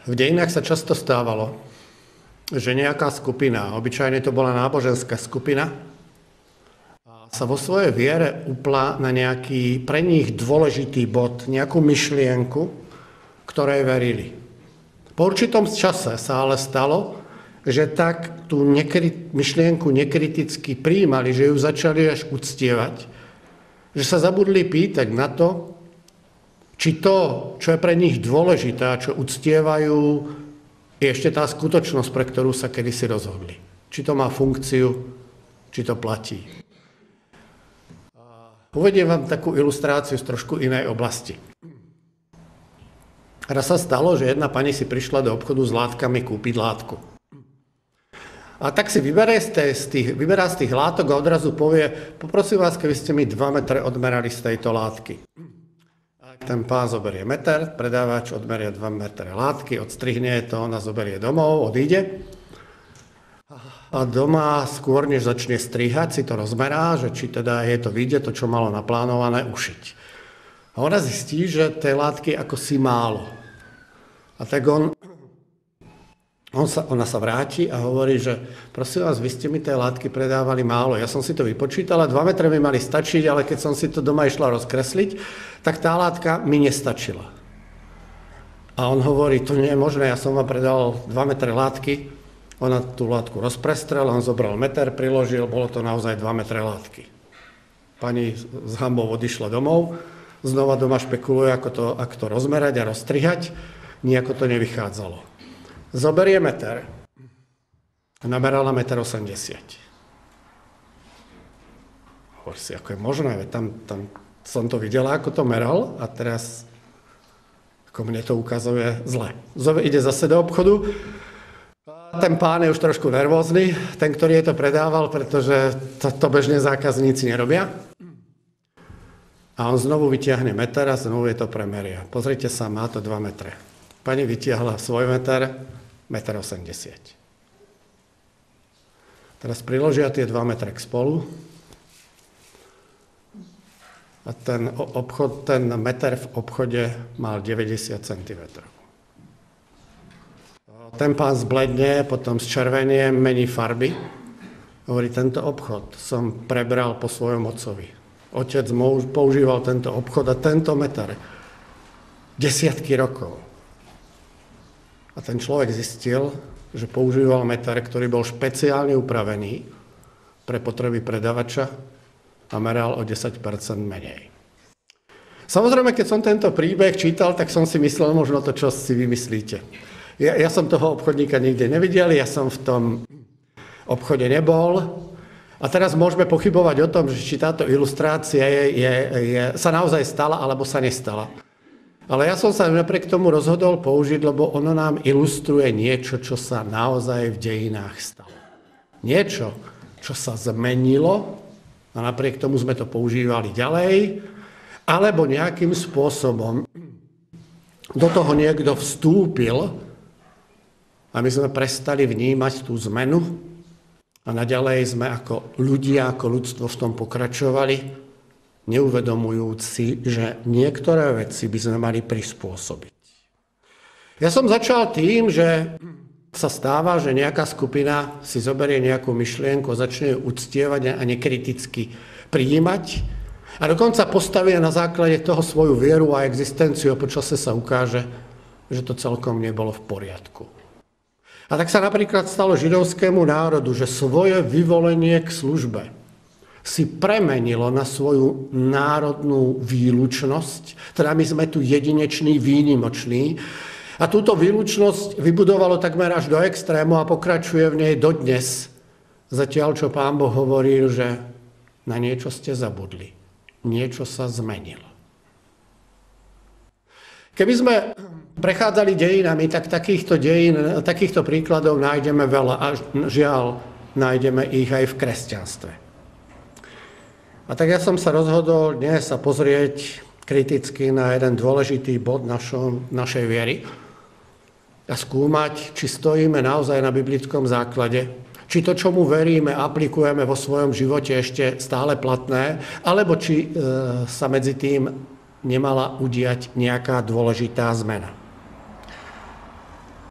V dejinách sa často stávalo, že nejaká skupina, obyčajne to bola náboženská skupina, sa vo svojej viere upla na nejaký pre nich dôležitý bod, nejakú myšlienku, ktorej verili. Po určitom čase sa ale stalo, že tak tú myšlienku nekriticky prijímali, že ju začali až uctievať, že sa zabudli pýtať na to, či to, čo je pre nich dôležité, čo uctievajú, je ešte tá skutočnosť, pre ktorú sa kedysi rozhodli. Či to má funkciu, či to platí. Uvediem vám takú ilustráciu z trošku inej oblasti. Raz sa stalo, že jedna pani si prišla do obchodu s látkami kúpiť látku. A tak si vyberá z tých látok a odrazu povie, poprosím vás, keby ste mi 2 metre odmerali z tejto látky. Ten pán zoberie meter, predávač odmerie 2 metre látky, odstrihne to, ona zoberie domov, odíde. A doma skôr, než začne strihať, si to rozmerá, že či teda je to vyjde, to, čo malo naplánované, ušiť. A ona zistí, že tej látky ako si málo. A tak ona sa vráti a hovorí, že prosím vás, vy ste mi tej látky predávali málo. Ja som si to vypočítala, 2 metre mi mali stačiť, ale keď som si to doma išla rozkresliť, tak tá látka mi nestačila. A on hovorí, to nie je možné, ja som vám predal 2 metre látky. Ona tú látku rozprestrela, on zobral meter, priložil, bolo to naozaj 2 metre látky. Pani s hanbou odišla domov, znova doma špekuluje, ako to rozmerať a rozstrihať, nijako to nevychádzalo. Zoberie meter, namerala 1,80 m. Hovorí si, ako je možné, tam som to videla, ako to meral a teraz ako mne to ukazuje zle. Ide zase do obchodu, ten pán je už trošku nervózny, ten, ktorý je to predával, pretože to bežne zákazníci nerobia. A on znovu vytiahne meter a znovu je to premeria. Pozrite sa, má to 2 metre. Pani vytiahla svoj meter, 1,80 m. Teraz priložia tie 2 metre k spolu a ten meter v obchode mal 90 cm. Ten pán zbledne, potom zčervenie, mení farby. Hovorí, tento obchod som prebral po svojom otcovi. Otec používal tento obchod a tento meter desiatky rokov. A ten človek zistil, že používal meter, ktorý bol špeciálne upravený pre potreby predavača a meral o 10% menej. Samozrejme, keď som tento príbeh čítal, tak som si myslel možno to, čo si vymyslíte. Ja som toho obchodníka nikde nevidel, ja som v tom obchode nebol. A teraz môžeme pochybovať o tom, že či táto ilustrácia sa naozaj stala, alebo sa nestala. Ale ja som sa napriek tomu rozhodol použiť, lebo ono nám ilustruje niečo, čo sa naozaj v dejinách stalo. Niečo, čo sa zmenilo, a napriek tomu sme to používali ďalej, alebo nejakým spôsobom do toho niekto vstúpil a my sme prestali vnímať tú zmenu a naďalej sme ako ľudia, ako ľudstvo v tom pokračovali, neuvedomujúc si, že niektoré veci by sme mali prispôsobiť. Ja som začal tým, že sa stáva, že nejaká skupina si zoberie nejakú myšlienku, začne ju uctievať a nekriticky prijímať a dokonca postavia na základe toho svoju vieru a existenciu a počase sa ukáže, že to celkom nebolo v poriadku. A tak sa napríklad stalo židovskému národu, že svoje vyvolenie k službe si premenilo na svoju národnú výlučnosť, teda my sme tu jedineční, výnimoční, a túto výlučnosť vybudovalo takmer až do extrému a pokračuje v nej dodnes, zatiaľ čo Pán Boh hovoril, že na niečo ste zabudli, niečo sa zmenilo. Keby sme prechádzali dejinami, tak takýchto príkladov nájdeme veľa a žiaľ, nájdeme ich aj v kresťanstve. A tak ja som sa rozhodol dnes sa pozrieť kriticky na jeden dôležitý bod našej viery a skúmať, či stojíme naozaj na biblickom základe, či to, čomu veríme, aplikujeme vo svojom živote ešte stále platné, alebo či sa medzi tým nemala udiať nejaká dôležitá zmena.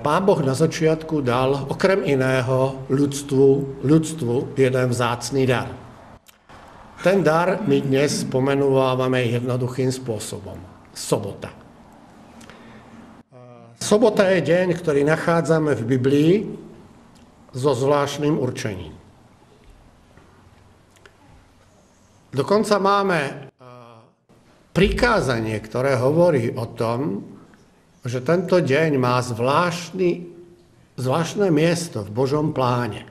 Pán Boh na začiatku dal okrem iného ľudstvu jeden vzácny dar. Ten dar my dnes pomenúvame jednoduchým spôsobom. Sobota. Sobota je deň, ktorý nachádzame v Biblii so zvláštnym určením. Dokonca máme prikázanie, ktoré hovorí o tom, že tento deň má zvláštne miesto v Božom pláne.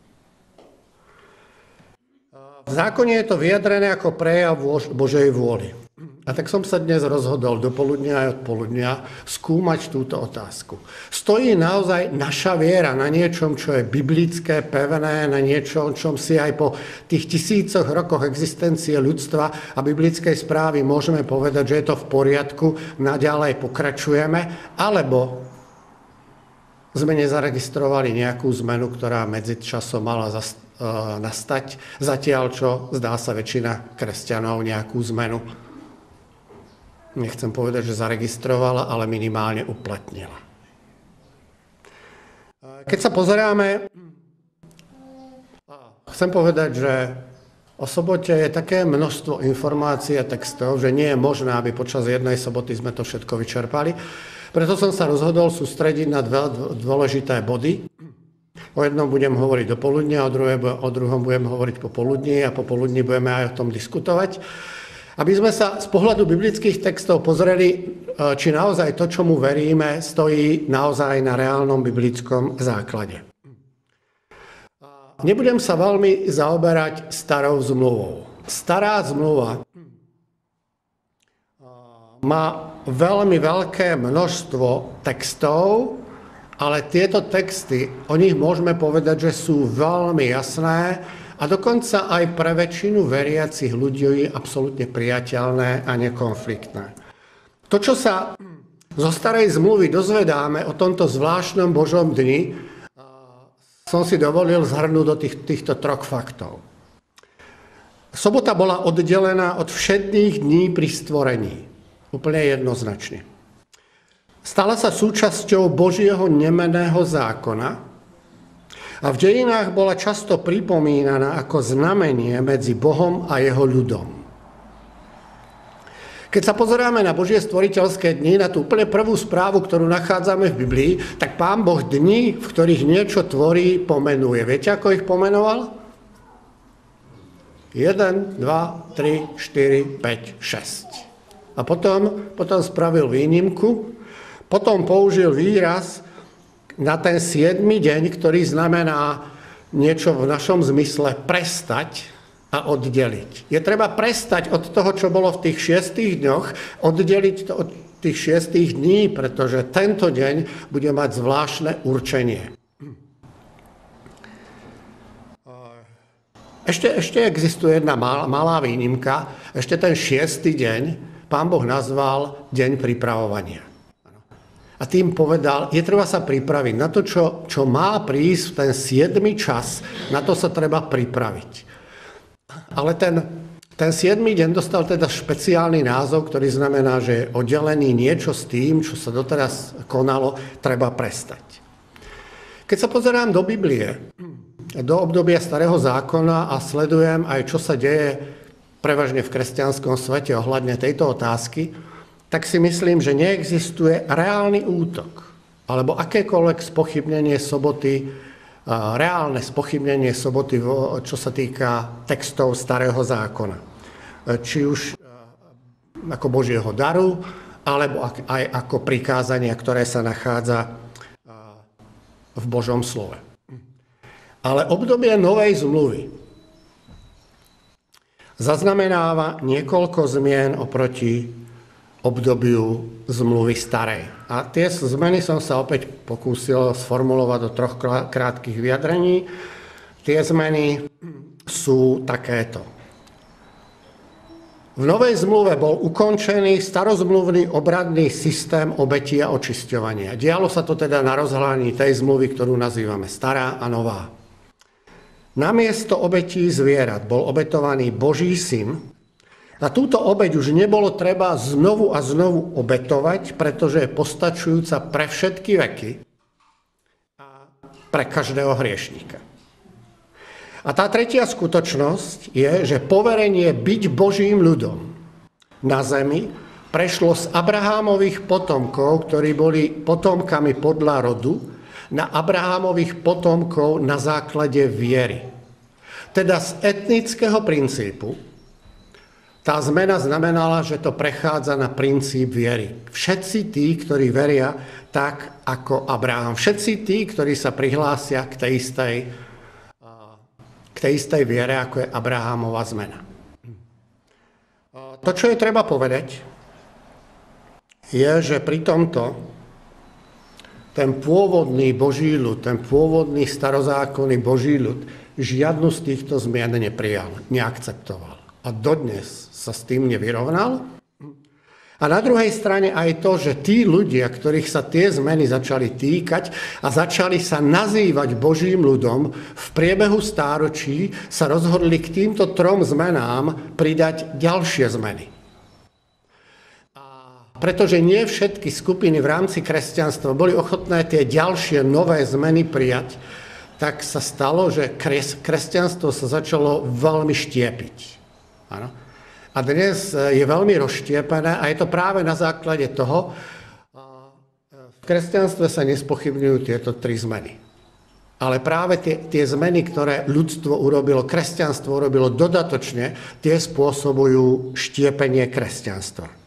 V zákone je to vyjadrené ako prejav Božej vôly. A tak som sa dnes rozhodol dopoludnia aj odpoludnia skúmať túto otázku. Stojí naozaj naša viera na niečom, čo je biblické, pevné, na niečom, čom si aj po tých tisícoch rokoch existencie ľudstva a biblickej správy môžeme povedať, že je to v poriadku, naďalej pokračujeme, alebo sme nezaregistrovali nejakú zmenu, ktorá medzi časom mala nastať, zatiaľ čo zdá sa väčšina kresťanov nejakú zmenu, nechcem povedať, že zaregistrovala, ale minimálne uplatnila. Keď sa pozeráme, chcem povedať, že o sobote je také množstvo informácií a textov, že nie je možné, aby počas jednej soboty sme to všetko vyčerpali. Preto som sa rozhodol sústrediť na dve dôležité body. O jednom budem hovoriť dopoludne, o druhom budem hovoriť popoludní a popoludní budeme aj o tom diskutovať. Aby sme sa z pohľadu biblických textov pozreli, či naozaj to, čomu veríme, stojí naozaj na reálnom biblickom základe. Nebudem sa veľmi zaoberať starou zmluvou. Stará zmluva má veľmi veľké množstvo textov, ale tieto texty, o nich môžeme povedať, že sú veľmi jasné, a dokonca aj pre väčšinu veriacich ľudí je absolútne priateľné a nekonfliktné. To, čo sa zo starej zmluvy dozvedáme o tomto zvláštnom Božom dni, som si dovolil zhrnúť do týchto troch faktov. Sobota bola oddelená od všetných dní pri stvorení. Úplne jednoznačne. Stala sa súčasťou Božieho nemenného zákona, a v dejinách bola často pripomínaná ako znamenie medzi Bohom a jeho ľudom. Keď sa pozeráme na Božie stvoriteľské dni, na tú úplne prvú správu, ktorú nachádzame v Biblii, tak Pán Boh dni, v ktorých niečo tvorí, pomenuje. Viete, ako ich pomenoval? 1, 2, 3, 4, 5, 6. A potom spravil výnimku, potom použil výraz na ten 7. deň, ktorý znamená niečo v našom zmysle prestať a oddeliť. Je treba prestať od toho, čo bolo v tých 6 dňoch, oddeliť to od tých 6 dní, pretože tento deň bude mať zvláštne určenie. Ešte existuje jedna malá výnimka. Ešte ten 6. deň Pán Boh nazval deň pripravovania. A tým povedal, je treba sa pripraviť na to, čo má prísť v ten 7. čas, na to sa treba pripraviť. Ale ten 7. deň dostal teda špeciálny názov, ktorý znamená, že je oddelený niečo s tým, čo sa doteraz konalo, treba prestať. Keď sa pozerám do Biblie, do obdobia Starého zákona a sledujem aj, čo sa deje prevažne v kresťanskom svete ohľadne tejto otázky, tak si myslím, že neexistuje reálny útok alebo akékoľvek spochybnenie soboty, reálne spochybnenie soboty, čo sa týka textov Starého zákona. Či už ako Božieho daru, alebo aj ako prikázania, ktoré sa nachádza v Božom slove. Ale obdobie Novej zmluvy zaznamenáva niekoľko zmien oproti obdobiu zmluvy starej. A tie zmeny som sa opäť pokúsil sformulovať do troch krátkych vyjadrení. Tie zmeny sú takéto. V Novej zmluve bol ukončený starozmluvný obradný systém obetí a očisťovania. Dialo sa to teda na rozhľadení tej zmluvy, ktorú nazývame stará a nová. Namiesto obetí zvierat bol obetovaný Boží syn. Na túto obeť už nebolo treba znovu a znovu obetovať, pretože je postačujúca pre všetky veky. pre každého hriešníka. A tá tretia skutočnosť je, že poverenie byť Božím ľudom na zemi prešlo z Abrahámových potomkov, ktorí boli potomkami podľa rodu, na Abrahámových potomkov na základe viery. Teda z etnického princípu tá zmena znamenala, že to prechádza na princíp viery. Všetci tí, ktorí veria tak ako Abraham. Všetci tí, ktorí sa prihlásia k tej istej viere, ako je Abrahámova zmena. To, čo je treba povedať, je, že pri tomto ten pôvodný Boží ľud, ten pôvodný starozákonný Boží ľud žiadnu z týchto zmien neprijal, neakceptoval. A dodnes sa s tým nevyrovnal. A na druhej strane aj to, že tí ľudia, ktorých sa tie zmeny začali týkať a začali sa nazývať Božím ľudom, v priebehu stáročí sa rozhodli k týmto trom zmenám pridať ďalšie zmeny. Pretože nie všetky skupiny v rámci kresťanstva boli ochotné tie ďalšie nové zmeny prijať, tak sa stalo, že kresťanstvo sa začalo veľmi štiepiť. Áno. A dnes je veľmi rozštiepené a je to práve na základe toho, v kresťanstve sa nespochybňujú tieto tri zmeny. Ale práve tie zmeny, ktoré ľudstvo urobilo, kresťanstvo urobilo dodatočne, tie spôsobujú štiepenie kresťanstva.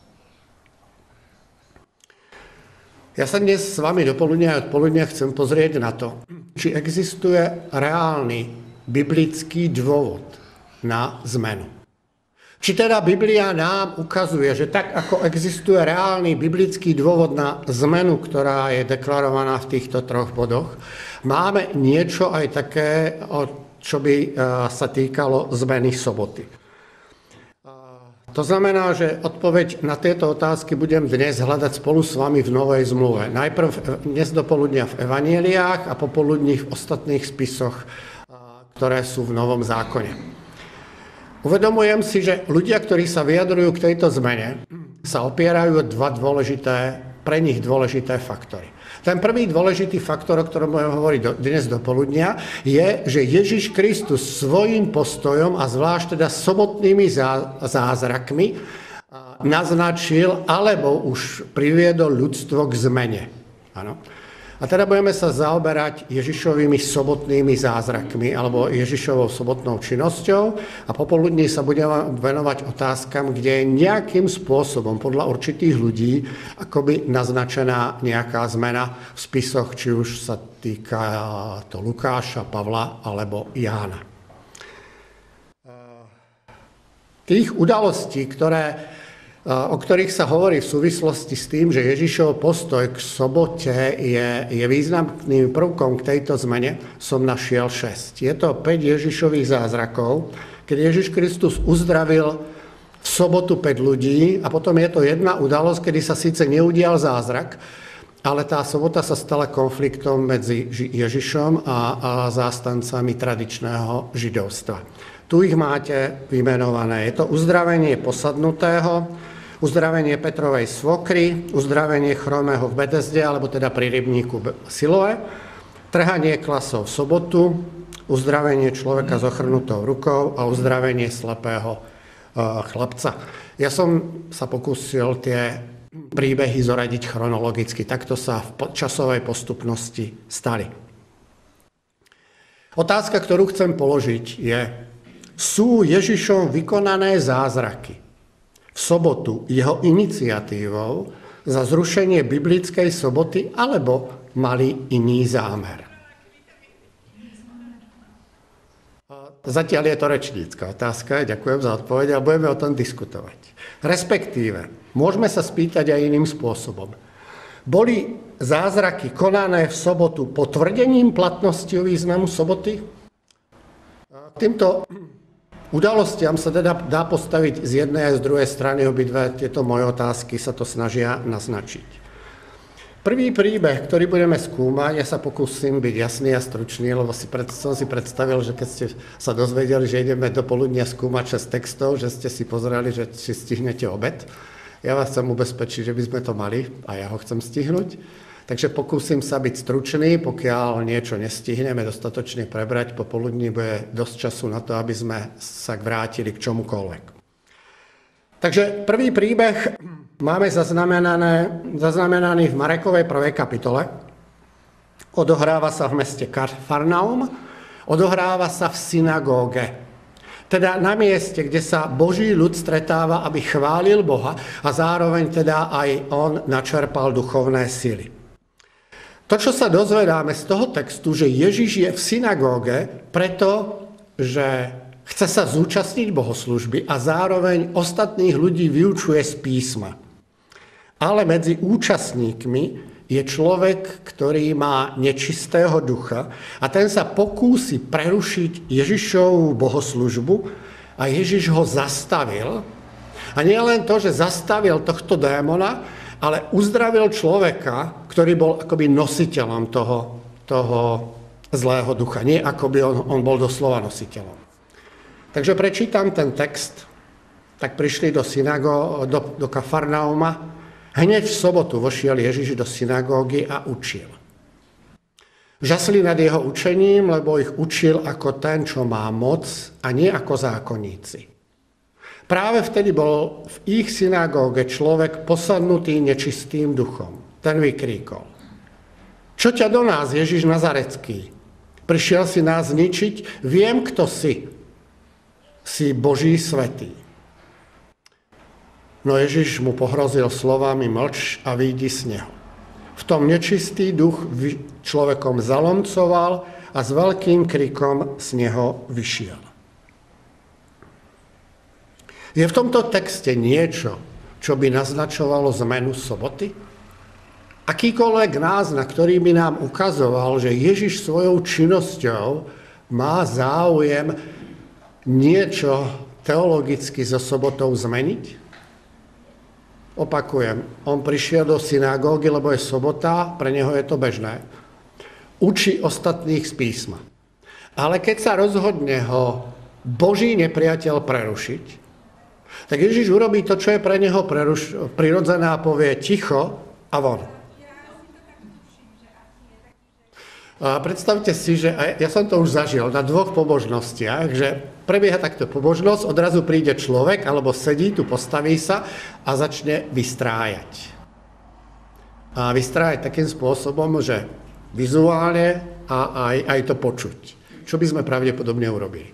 Ja sa dnes s vami dopoludnia a odpoludnia chcem pozrieť na to, či existuje reálny biblický dôvod na zmenu. Či teda Biblia nám ukazuje, že tak ako existuje reálny biblický dôvod na zmenu, ktorá je deklarovaná v týchto troch bodoch, máme niečo aj také, čo by sa týkalo zmeny soboty. To znamená, že odpoveď na tieto otázky budem dnes hľadať spolu s vami v Novej zmluve. Najprv dnes dopoludnia v evanjeliách a popoludní v ostatných spisoch, ktoré sú v Novom zákone. Uvedomujem si, že ľudia, ktorí sa vyjadrujú k tejto zmene, sa opierajú o dva pre nich dôležité faktory. Ten prvý dôležitý faktor, o ktorom budeme hovoriť dnes dopoludnia, je, že Ježiš Kristus svojím postojom a zvlášť teda sobotnými zázrakmi naznačil alebo už priviedol ľudstvo k zmene. Áno. A teda budeme sa zaoberať Ježišovými sobotnými zázrakmi alebo Ježišovou sobotnou činnosťou a popoludní sa budeme venovať otázkam, kde je nejakým spôsobom podľa určitých ľudí akoby naznačená nejaká zmena v spisoch, či už sa týka to Lukáša, Pavla alebo Jána. Tých udalostí, o ktorých sa hovorí v súvislosti s tým, že Ježišov postoj k sobote je významným prvkom k tejto zmene, som našiel 6. Je to 5 Ježišových zázrakov, keď Ježiš Kristus uzdravil v sobotu 5 ľudí a potom je to jedna udalosť, kedy sa síce neudial zázrak, ale tá sobota sa stala konfliktom medzi Ježišom a zástancami tradičného židovstva. Tu ich máte vymenované. Je to uzdravenie posadnutého, uzdravenie Petrovej svokry, uzdravenie chromého v Betesde, alebo teda pri rybníku Siloe, trhanie klasov v sobotu, uzdravenie človeka s ochrnutou rukou a uzdravenie slepého chlapca. Ja som sa pokúsil tie príbehy zoradiť chronologicky. Takto sa v časovej postupnosti stali. Otázka, ktorú chcem položiť, je: sú Ježišom vykonané zázraky v sobotu jeho iniciatívou za zrušenie biblickej soboty, alebo mali iný zámer? Zatiaľ je to rečnícka otázka, ďakujem za odpoveď a budeme o tom diskutovať. Respektíve, môžeme sa spýtať aj iným spôsobom. Boli zázraky konané v sobotu potvrdením platnosti významu soboty? Týmto udalostiam sa teda dá postaviť z jednej a z druhej strany, obidve tieto moje otázky sa to snažia naznačiť. Prvý príbeh, ktorý budeme skúmať, ja sa pokúsim byť jasný a stručný, lebo som si predstavil, že keď ste sa dozvedeli, že ideme do poludnia skúmať 6 textov, že ste si pozerali, že či stihnete obed. Ja vás chcem ubezpečiť, že by sme to mali a ja ho chcem stihnúť. Takže pokúsim sa byť stručný, pokiaľ niečo nestihneme dostatočne prebrať, popoludní bude dosť času na to, aby sme sa vrátili k čomukoľvek. Takže prvý príbeh máme zaznamenaný v Marekovej 1. kapitole. Odohráva sa v meste Kafarnaum, odohráva sa v synagóge. Teda na mieste, kde sa Boží ľud stretáva, aby chválil Boha a zároveň teda aj on načerpal duchovné sily. To, čo sa dozvedáme z toho textu, že Ježiš je v synagóge, pretože chce sa zúčastniť bohoslužby a zároveň ostatných ľudí vyučuje z písma. Ale medzi účastníkmi je človek, ktorý má nečistého ducha a ten sa pokúsi prerušiť Ježišovu bohoslužbu a Ježiš ho zastavil. A nie len to, že zastavil tohto démona, ale uzdravil človeka, ktorý bol akoby nositeľom toho zlého ducha. Nie akoby on bol doslova nositeľom. Takže prečítam ten text. Tak prišli do Kafarnauma. Hneď v sobotu vošiel Ježiš do synagógy a učil. Žasli nad jeho učením, lebo ich učil ako ten, čo má moc, a nie ako zákonníci. Práve vtedy bol v ich synagóge človek posadnutý nečistým duchom. Ten vykríkol: Čo ťa do nás, Ježiš Nazarecký? Prišiel si nás zničiť? Viem, kto si. Si Boží svätý. No Ježiš mu pohrozil slovami: Mlč a vyjdi z neho. V tom nečistý duch človekom zalomcoval a s veľkým krikom z neho vyšiel. Je v tomto texte niečo, čo by naznačovalo zmenu soboty? Akýkoľvek náznak, ktorý by nám ukazoval, že Ježiš svojou činnosťou má záujem niečo teologicky so sobotou zmeniť? Opakujem, on prišiel do synagógy, lebo je sobota, pre neho je to bežné. Učí ostatných z písma. Ale keď sa rozhodne ho Boží nepriateľ prerušiť, tak Ježiš urobí to, čo je pre neho prirodzené a povie ticho a von. A predstavte si, že ja som to už zažil na 2 pobožnostiach, že prebieha takto pobožnosť, odrazu príde človek, alebo sedí, tu postaví sa a začne vystrájať. A vystrájať takým spôsobom, že vizuálne a aj to počuť. Čo by sme pravdepodobne urobili?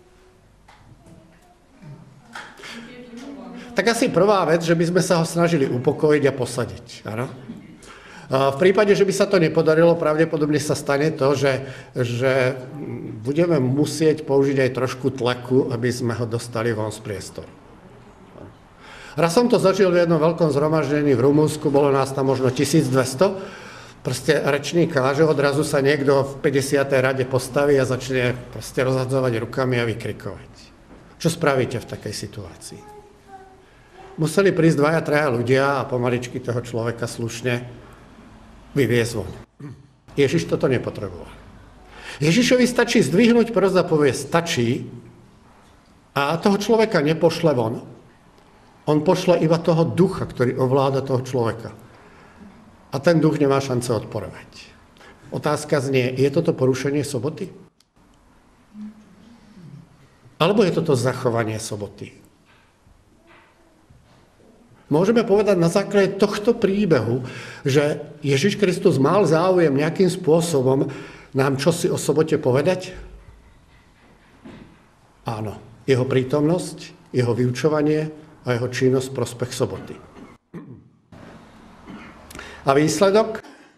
Tak asi prvá vec, že by sme sa ho snažili upokojiť a posadiť. Áno? V prípade, že by sa to nepodarilo, pravdepodobne sa stane to, že budeme musieť použiť aj trošku tlaku, aby sme ho dostali von z priestoru. Raz som to zažil v jednom veľkom zhromaždení v Rumunsku, bolo nás tam možno 1200. Proste rečník káže, odrazu sa niekto v 50. rade postaví a začne proste rozhadzovať rukami a vykrikovať. Čo spravíte v takej situácii? Museli prísť 2-3 ľudia a pomaličky toho človeka slušne vyviesť von. Ježiš toto nepotreboval. Ježišovi stačí zdvihnúť prst a povie stačí a toho človeka nepošle von. On pošle iba toho ducha, ktorý ovláda toho človeka. A ten duch nemá šance odporovať. Otázka znie, je toto porušenie soboty? Alebo je toto zachovanie soboty? Môžeme povedať na základe tohto príbehu, že Ježiš Kristus mal záujem nejakým spôsobom nám čosi o sobote povedať? Áno. Jeho prítomnosť, jeho vyučovanie a jeho činnosť v prospech soboty. A výsledok?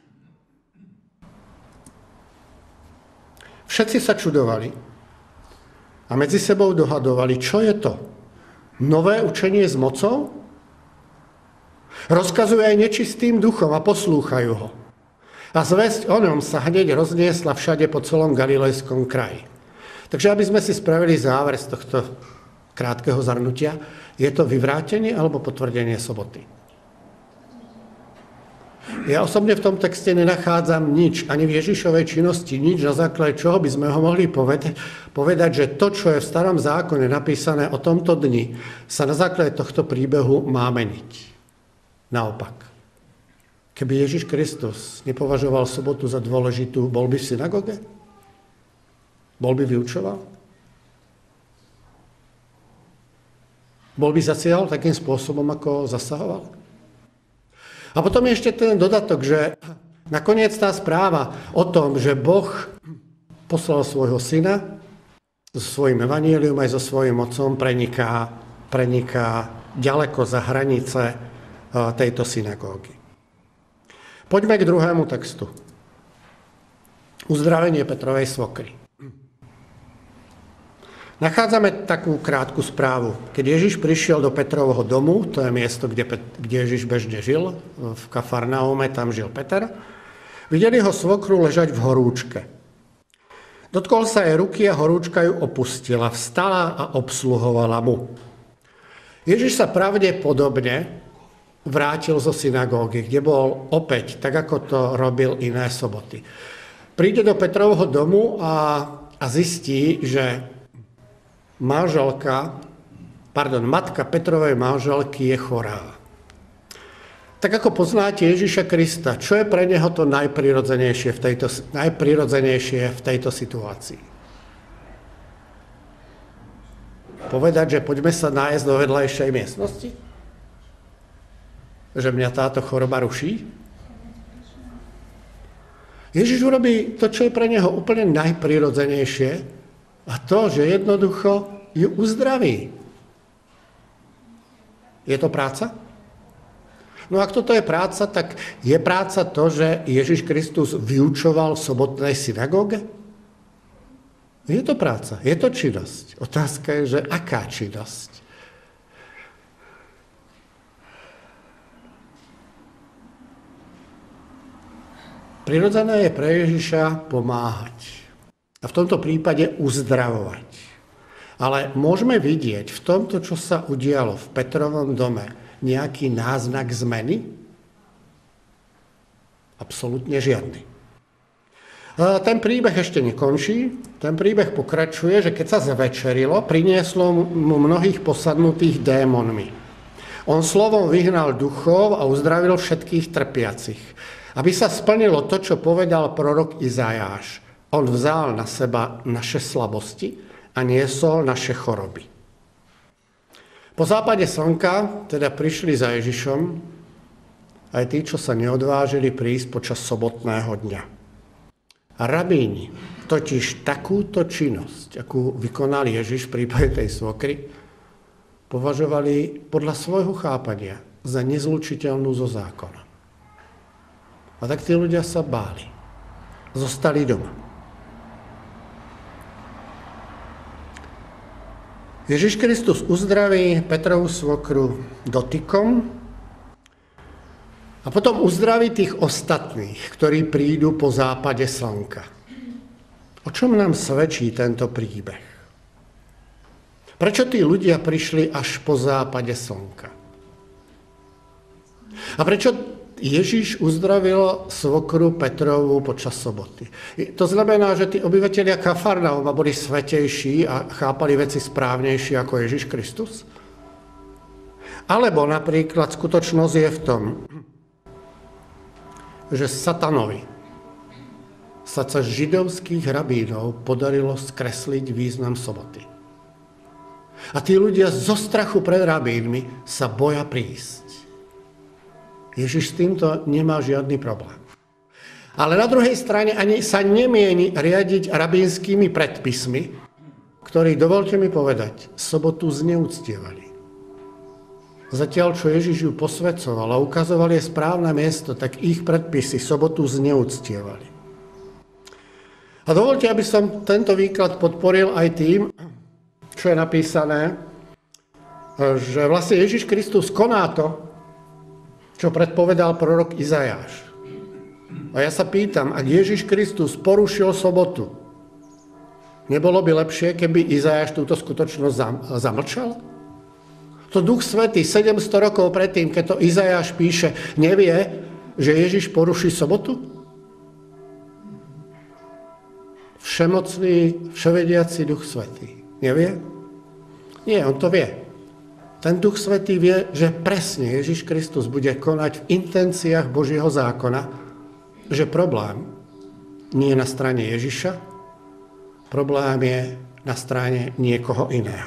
Všetci sa čudovali a medzi sebou dohadovali, čo je to? Nové učenie s mocou? Rozkazuje aj nečistým duchom a poslúchajú ho. A zvesť o ňom sa hneď rozniesla všade po celom Galilejskom kraji. Takže aby sme si spravili záver z tohto krátkeho zhrnutia, je to vyvrátenie alebo potvrdenie soboty? Ja osobne v tom texte nenachádzam nič, ani v Ježišovej činnosti, nič, na základe čoho by sme ho mohli povedať, že to, čo je v starom zákone napísané o tomto dni, sa na základe tohto príbehu má meniť. Naopak. Keby Ježiš Kristus nepovažoval sobotu za dôležitú, bol by v synagóge? Bol by vyučoval? Bol by zasiahol takým spôsobom, ako zasahoval? A potom je ešte ten dodatok, že nakoniec tá správa o tom, že Boh poslal svojho syna so svojím evanjelium aj so svojím mocom, preniká ďaleko za hranice tejto synagógy. Poďme k druhému textu. Uzdravenie Petrovej svokry. Nachádzame takú krátku správu. Keď Ježiš prišiel do Petrovho domu, to je miesto, kde Ježiš bežne žil, v Kafarnaume, tam žil Peter, videli ho svokru ležať v horúčke. Dotkol sa jej ruky a horúčka ju opustila, vstala a obsluhovala mu. Ježiš sa pravdepodobne vrátil zo synagógy, kde bol opäť, tak ako to robil iné soboty. Príde do Petrovho domu a zistí, že matka Petrovej manželky je chorá. Tak ako poznáte Ježiša Krista, čo je pre neho to najprirodzenejšie v tejto situácii? Povedať, že poďme sa nájsť do vedľajšej miestnosti? Že mňa táto choroba ruší? Ježiš urobí to, čo je pre neho úplne najprirodzenejšie, a to, že jednoducho ju uzdraví. Je to práca? No ak toto je práca, tak je práca to, že Ježiš Kristus vyučoval v sobotnej synagóge? Je to práca, je to činnosť. Otázka je, že aká činnosť? Prirodzené je pre Ježiša pomáhať. A v tomto prípade uzdravovať. Ale môžeme vidieť v tomto, čo sa udialo v Petrovom dome, nejaký náznak zmeny? Absolútne žiadny. Ten príbeh ešte nekončí. Ten príbeh pokračuje, že keď sa zvečerilo, prinieslo mu mnohých posadnutých démonmi. On slovom vyhnal duchov a uzdravil všetkých trpiacich. Aby sa splnilo to, čo povedal prorok Izajáš. On vzal na seba naše slabosti a niesol naše choroby. Po západe slnka teda prišli za Ježišom aj tí, čo sa neodvážili prísť počas sobotného dňa. A rabíni totiž takúto činnosť, akú vykonal Ježiš v prípade tej svokry, považovali podľa svojho chápania za nezlučiteľnú so zákonom. A tak tí ľudia sa báli. Zostali doma. Ježiš Kristus uzdraví Petrovú svokru dotykom a potom uzdraví tých ostatných, ktorí prídu po západe slnka. O čom nám svedčí tento príbeh? Prečo tí ľudia prišli až po západe slnka? A prečo Ježiš uzdravil svokru Petrovú počas soboty? To znamená, že tí obyvatelia Kafarnauma boli svätejší a chápali veci správnejšie ako Ježiš Kristus? Alebo napríklad skutočnosť je v tom, že satanovi sa cez židovských rabínov podarilo skresliť význam soboty. A tí ľudia zo strachu pred rabínmi sa boja prísť. Ježiš s týmto nemá žiadny problém. Ale na druhej strane ani sa nemieni riadiť rabínskymi predpismi, ktorí, dovolte mi povedať, sobotu zneúctievali. Zatiaľ, čo Ježiš ju posvedcoval a ukazoval jej správne miesto, tak ich predpisy sobotu zneúctievali. A dovolte, aby som tento výklad podporil aj tým, čo je napísané, že vlastne Ježiš Kristus koná to, čo predpovedal prorok Izajáš. A ja sa pýtam, ak Ježiš Kristus porušil sobotu, nebolo by lepšie, keby Izajáš túto skutočnosť zamlčal? To Duch Svätý 700 rokov predtým, keď to Izajáš píše, nevie, že Ježiš poruší sobotu? Všemocný, vševediaci Duch Svätý. Nevie? Nie, on to vie. Ten Duch Svätý vie, že presne Ježiš Kristus bude konať v intenciách Božieho zákona, že problém nie je na strane Ježiša, problém je na strane niekoho iného.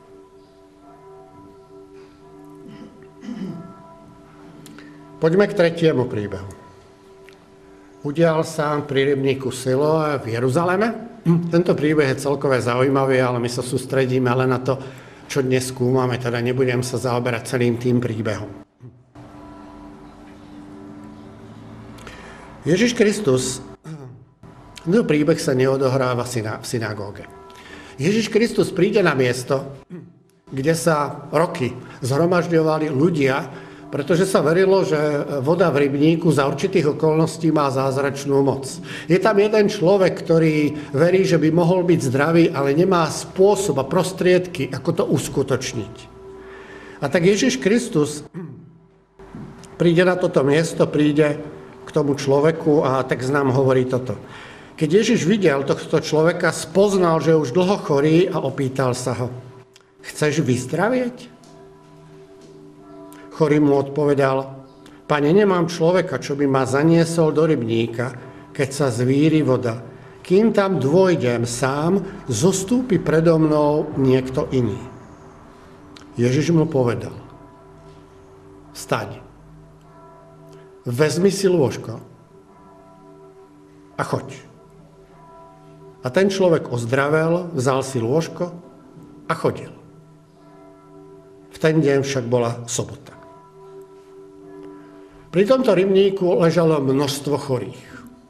Poďme k 3. príbehu. Udial sa pri rybníku Siloé v Jeruzaleme. Tento príbeh je celkové zaujímavý, ale my sa sústredíme len na to, čo dnes skúmame, teda nebudem sa zaoberať celým tým príbehom. Ježiš Kristus, tento príbeh sa neodohráva v synagóge. Ježiš Kristus príde na miesto, kde sa roky zhromažďovali ľudia, pretože sa verilo, že voda v rybníku za určitých okolností má zázračnú moc. Je tam jeden človek, ktorý verí, že by mohol byť zdravý, ale nemá spôsob a prostriedky, ako to uskutočniť. A tak Ježiš Kristus príde na toto miesto, príde k tomu človeku a text nám hovorí toto. Keď Ježiš videl tohto človeka, spoznal, že je už dlho chorý a opýtal sa ho: Chceš vyzdravieť? Chorý mu odpovedal: Pane, nemám človeka, čo by ma zaniesol do rybníka, keď sa zvíri voda. Kým tam dôjdem sám, zostúpi predo mnou niekto iný. Ježiš mu povedal: Vstaň, vezmi si lôžko a choď. A ten človek ozdravel, vzal si lôžko a chodil. V ten deň však bola sobota. Pri tomto rybníku ležalo množstvo chorých.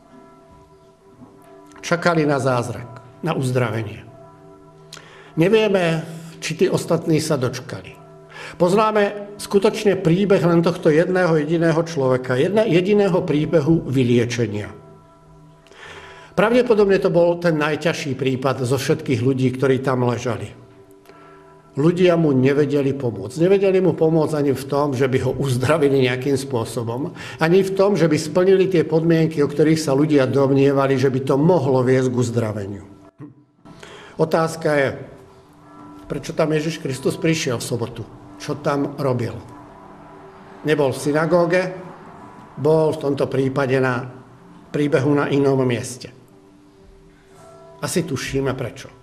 Čakali na zázrak, na uzdravenie. Nevieme, či tí ostatní sa dočkali. Poznáme skutočne príbeh len tohto jedného jediného človeka, jediného príbehu vyliečenia. Pravdepodobne to bol ten najťažší prípad zo všetkých ľudí, ktorí tam ležali. Ľudia mu nevedeli pomôcť. Nevedeli mu pomôcť ani v tom, že by ho uzdravili nejakým spôsobom, ani v tom, že by splnili tie podmienky, o ktorých sa ľudia domnievali, že by to mohlo viesť k uzdraveniu. Otázka je, prečo tam Ježiš Kristus prišiel v sobotu? Čo tam robil? Nebol v synagóge, bol v tomto prípade na príbehu na inom mieste. Asi tušíme prečo.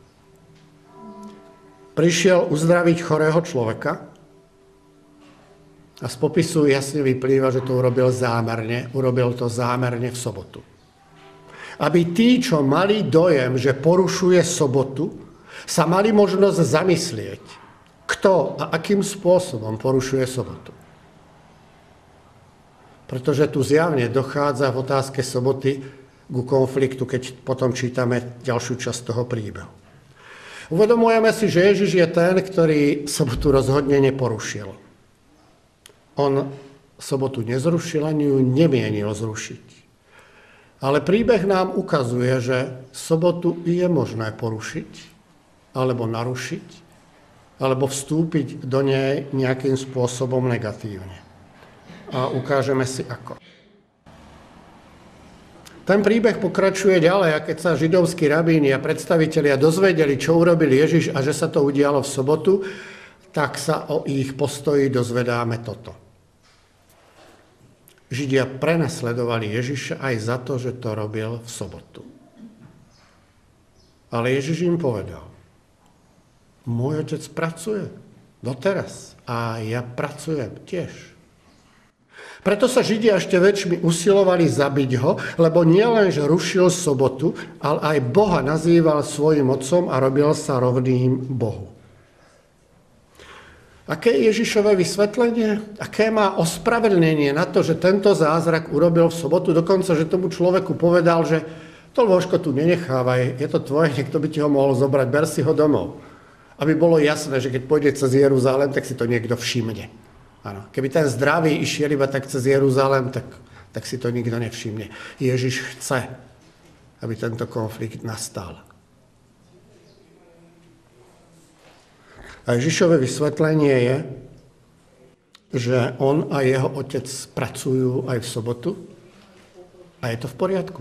Prišiel uzdraviť chorého človeka a z popisu jasne vyplýva, že to urobil zámerne. Urobil to zámerne v sobotu. Aby tí, čo mali dojem, že porušuje sobotu, sa mali možnosť zamyslieť, kto a akým spôsobom porušuje sobotu. Pretože tu zjavne dochádza v otázke soboty ku konfliktu, keď potom čítame ďalšiu časť toho príbehu. Uvedomujeme si, že Ježiš je ten, ktorý sobotu rozhodne neporušil. On sobotu nezrušil, ani ju nemienil zrušiť. Ale príbeh nám ukazuje, že sobotu je možné porušiť, alebo narušiť, alebo vstúpiť do nej nejakým spôsobom negatívne. A ukážeme si ako. Ten príbeh pokračuje ďalej, a keď sa židovskí rabíni a predstavitelia dozvedeli, čo urobil Ježiš a že sa to udialo v sobotu, tak sa o ich postoji dozvedáme toto. Židia prenasledovali Ježiša aj za to, že to robil v sobotu. Ale Ježiš im povedal: Môj otec pracuje doteraz a ja pracujem tiež. Preto sa Židia ešte väčšmi usilovali zabiť ho, lebo nielen, že rušil sobotu, ale aj Boha nazýval svojim otcom a robil sa rovným Bohu. Aké je Ježišové vysvetlenie? Aké má ospravedlnenie na to, že tento zázrak urobil v sobotu? Dokonca, že tomu človeku povedal, že to lôžko tu nenechávaj, je to tvoje, niekto by ti ho mohol zobrať, ber si ho domov. Aby bolo jasné, že keď pôjde cez Jeruzalém, tak si to niekto všimne. Áno. Keby ten zdravý išiel iba tak cez Jeruzalém, tak si to nikto nevšimne. Ježiš chce, aby tento konflikt nastal. A Ježišové vysvetlenie je, že on a jeho otec pracujú aj v sobotu a je to v poriadku.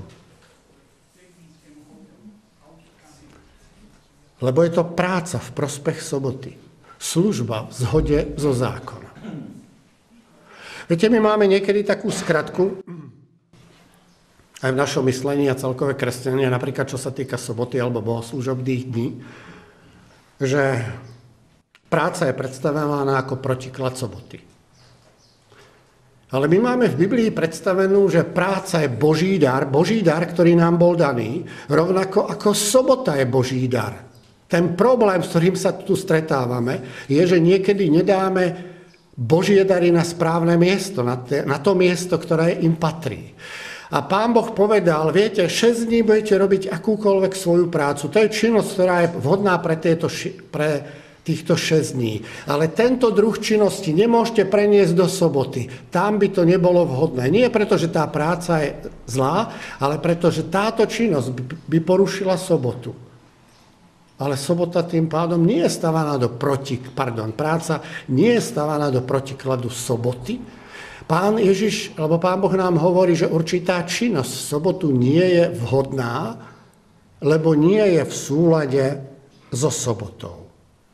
Lebo je to práca v prospech soboty. služba v zhode so zákonom. Viete, my máme niekedy takú skratku, aj v našom myslení a celkové kresťania, napríklad čo sa týka soboty alebo bohoslúžobných dní, že práca je predstavovaná ako protiklad soboty. Ale my máme v Biblii predstavenú, že práca je Boží dar, ktorý nám bol daný, rovnako ako sobota je Boží dar. Ten problém, s ktorým sa tu stretávame, je, že niekedy nedáme Božie dary na správne miesto, na to miesto, ktoré im patrí. A Pán Boh povedal, viete, 6 dní budete robiť akúkoľvek svoju prácu. To je činnosť, ktorá je vhodná pre týchto 6 dní. Ale tento druh činnosti nemôžete preniesť do soboty. Tam by to nebolo vhodné. Nie preto, že tá práca je zlá, ale preto, že táto činnosť by porušila sobotu. Ale sobota tým pádom nie je stavaná práca nie je stavaná do protikladu soboty. Pán Ježiš, alebo Pán Boh nám hovorí, že určitá činnosť v sobotu nie je vhodná, lebo nie je v súlade so sobotou.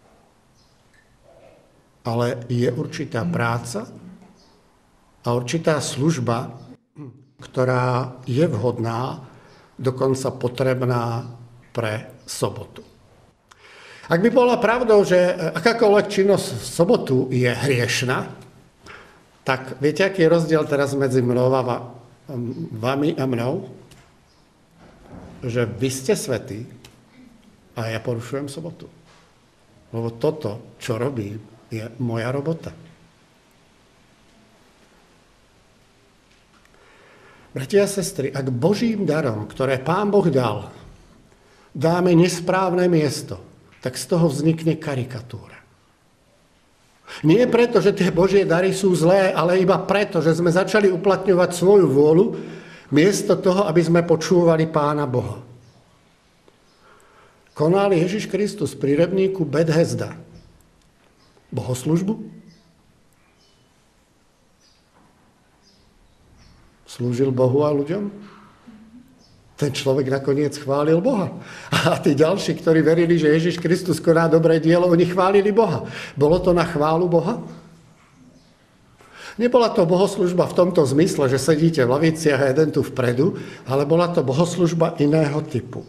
Ale je určitá práca a určitá služba, ktorá je vhodná, dokonca potrebná pre sobotu. Ak by bola pravdou, že akákoľvek činnosť v sobotu je hriešna, tak viete, aký je rozdiel teraz medzi mnou a vami a mnou? Že vy ste svätí a ja porušujem sobotu. Lebo toto, čo robím, je moja robota. Bratia a sestry, ak Božím darom, ktoré Pán Boh dal, dáme nesprávne miesto, tak z toho vznikne karikatúra. Nie preto, že tie Božie dary sú zlé, ale iba preto, že sme začali uplatňovať svoju vôľu, miesto toho, aby sme počúvali Pána Boha. Konal Ježiš Kristus pri rybníku Bethesda bohoslužbu? Slúžil Bohu a ľuďom? Ten človek nakoniec chválil Boha. A tí ďalší, ktorí verili, že Ježiš Kristus koná dobré dielo, oni chválili Boha. Bolo to na chválu Boha? Nebola to bohoslužba v tomto zmysle, že sedíte v laviciach a jeden tu vpredu, ale bola to bohoslužba iného typu.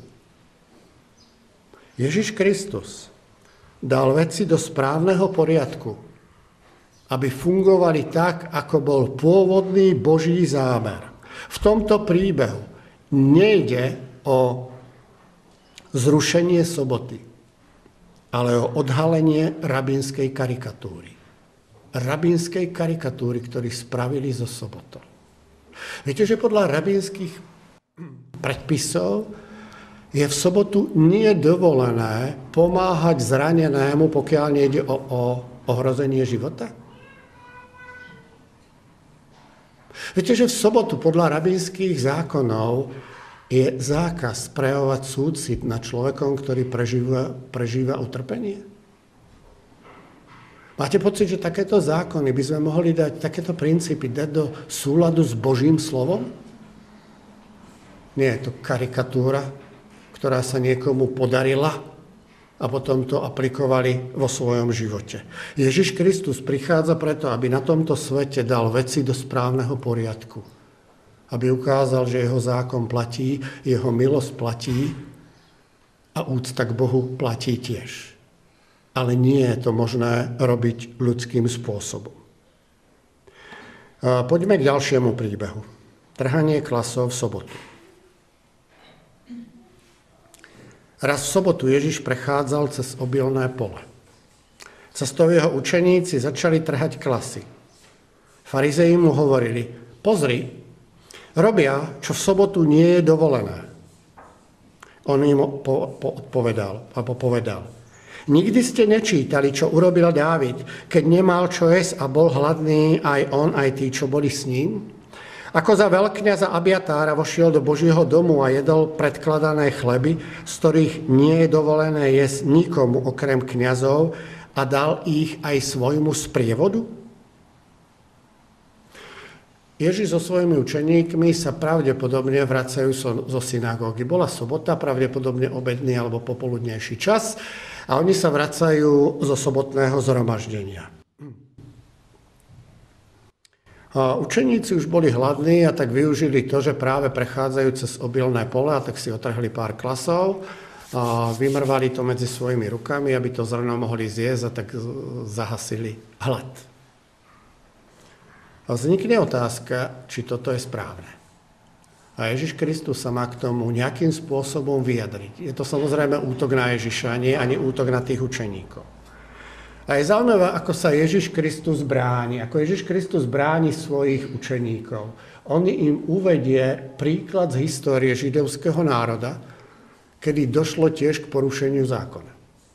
Ježiš Kristus dal veci do správneho poriadku, aby fungovali tak, ako bol pôvodný Boží zámer. V tomto príbehu nejde o zrušenie soboty, ale o odhalenie rabínskej karikatúry. Rabínskej karikatúry, ktorú spravili zo sobotou. Viete, že podľa rabínskych predpisov je v sobotu nie dovolené pomáhať zranenému, pokiaľ nejde o ohrozenie života? Viete, že v sobotu podľa rabínskych zákonov je zákaz prejavovať súcit nad človekom, ktorý prežíva utrpenie? Máte pocit, že takéto zákony by sme mohli dať, takéto princípy dať do súladu s Božím slovom? Nie je to karikatúra, ktorá sa niekomu podarila a potom to aplikovali vo svojom živote. Ježiš Kristus prichádza preto, aby na tomto svete dal veci do správneho poriadku. Aby ukázal, že jeho zákon platí, jeho milosť platí a úcta k Bohu platí tiež. Ale nie je to možné robiť ľudským spôsobom. Poďme k ďalšiemu príbehu. Trhanie klasov v sobotu. Raz v sobotu Ježiš prechádzal cez obilné pole. Cestou jeho učeníci začali trhať klasy. Farizei mu hovorili, pozri, robia, čo v sobotu nie je dovolené. On im povedal, nikdy ste nečítali, čo urobil Dávid, keď nemal čo jesť a bol hladný aj on, aj tí, čo boli s ním? Ako za veľkňaza Abiatára vošiel do Božieho domu a jedol predkladané chleby, z ktorých nie je dovolené jesť nikomu okrem kňazov a dal ich aj svojmu sprievodu? Ježiš so svojimi učeníkmi sa pravdepodobne vracajú zo synagógy. Bola sobota, pravdepodobne obedný alebo popoludnejší čas A oni sa vracajú zo sobotného zhromaždenia. A učeníci už boli hladní a tak využili to, že práve prechádzajú cez obilné pole, a tak si otrhli pár klasov a vymrvali to medzi svojimi rukami, aby to zrno mohli zjesť, a tak zahasili hlad. A vznikne otázka, či toto je správne. A Ježiš Kristus sa má k tomu nejakým spôsobom vyjadriť. Je to samozrejme útok na Ježiša, nie ani útok na tých učeníkov. A je zaujímavé, ako sa Ježiš Kristus bráni, ako Ježiš Kristus bráni svojich učeníkov. On im uvedie príklad z histórie židovského národa, kedy došlo tiež k porušeniu zákona.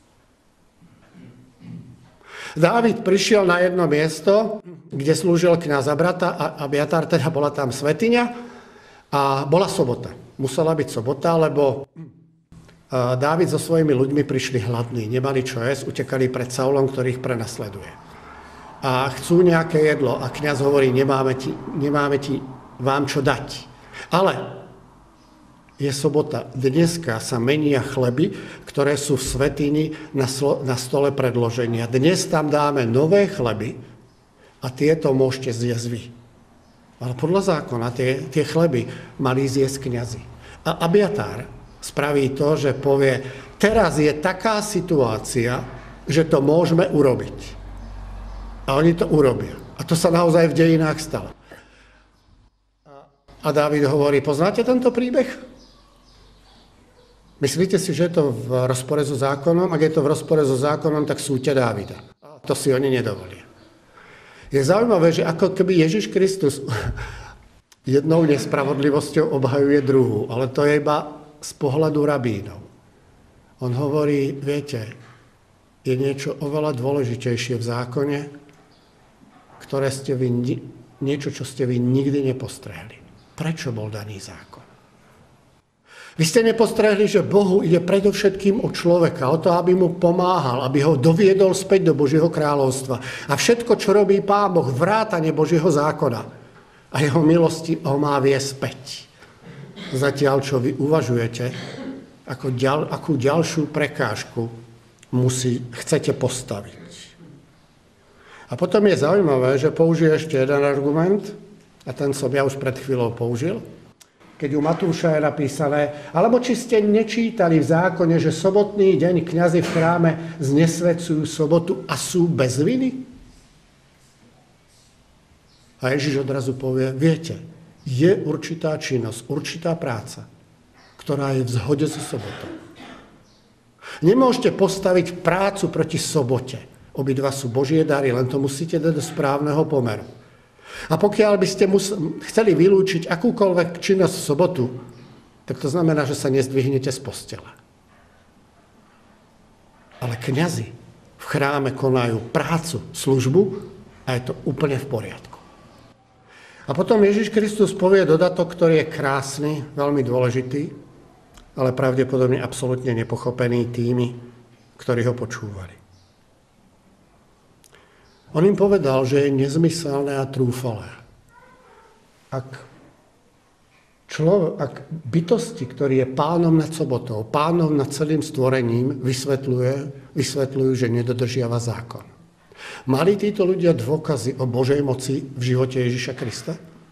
Dávid prišiel na jedno miesto, kde slúžil kňaz a brata, a Abiatar, teda bola tam svätyňa a bola sobota. Musela byť sobota, lebo Dávid so svojimi ľuďmi prišli hladní, nemali čo jesť, utekali pred Saulom, ktorý ich prenasleduje. A chcú nejaké jedlo a kňaz hovorí, nemáme ti vám čo dať. Ale je sobota. Dneska sa menia chleby, ktoré sú v svätyni na stole predloženia. Dnes tam dáme nové chleby a tieto môžete zjesť vy. Ale podľa zákona tie chleby mali zjesť kňazi. A Abiatar spraví to, že povie, teraz je taká situácia, že to môžeme urobiť. A oni to urobia. A to sa naozaj v dejinách stalo. A Dávid hovorí, poznáte tento príbeh? Myslíte si, že je to v rozpore so zákonom? Ak je to v rozpore so zákonom, tak súďte Dávida. A to si oni nedovolia. Je zaujímavé, že ako keby Ježiš Kristus jednou nespravodlivosťou obhajuje druhú, ale to je iba z pohľadu rabínov. On hovorí, viete, je niečo oveľa dôležitejšie v zákone, ktoré niečo, čo ste vy nikdy nepostrehli. Prečo bol daný zákon? Vy ste nepostrehli, že Bohu ide predovšetkým o človeka, o to, aby mu pomáhal, aby ho doviedol späť do Božieho kráľovstva. A všetko, čo robí Pán Boh, vrátane Božieho zákona a jeho milosti, ho má viesť späť. Zatiaľ, čo vy uvažujete, akú ďalšiu prekážku chcete postaviť. A potom je zaujímavé, že použije ešte jeden argument, a ten som ja už pred chvíľou použil, keď u Matúša je napísané, alebo či ste nečítali v zákone, že sobotný deň kňazi v chráme znesvedcujú sobotu a sú bez viny? A Ježiš odrazu povie, viete, je určitá činnosť, určitá práca, ktorá je v zhode so sobotou. Nemôžete postaviť prácu proti sobote. Obidva sú Božie dary, len to musíte dať do správneho pomeru. A pokiaľ by ste chceli vylúčiť akúkoľvek činnosť v sobotu, tak to znamená, že sa nezdvihnete z postele. Ale kňazi v chráme konajú prácu, službu a je to úplne v poriadku. A potom Ježiš Kristus povie dodatok, ktorý je krásny, veľmi dôležitý, ale pravdepodobne absolútne nepochopený tými, ktorí ho počúvali. On im povedal, že je nezmyselné a trúfalé. Ak bytosti, ktorý je pánom nad sobotou, pánom nad celým stvorením, vysvetľujú, že nedodržiava zákon. Mali títo ľudia dôkazy o Božej moci v živote Ježiša Krista?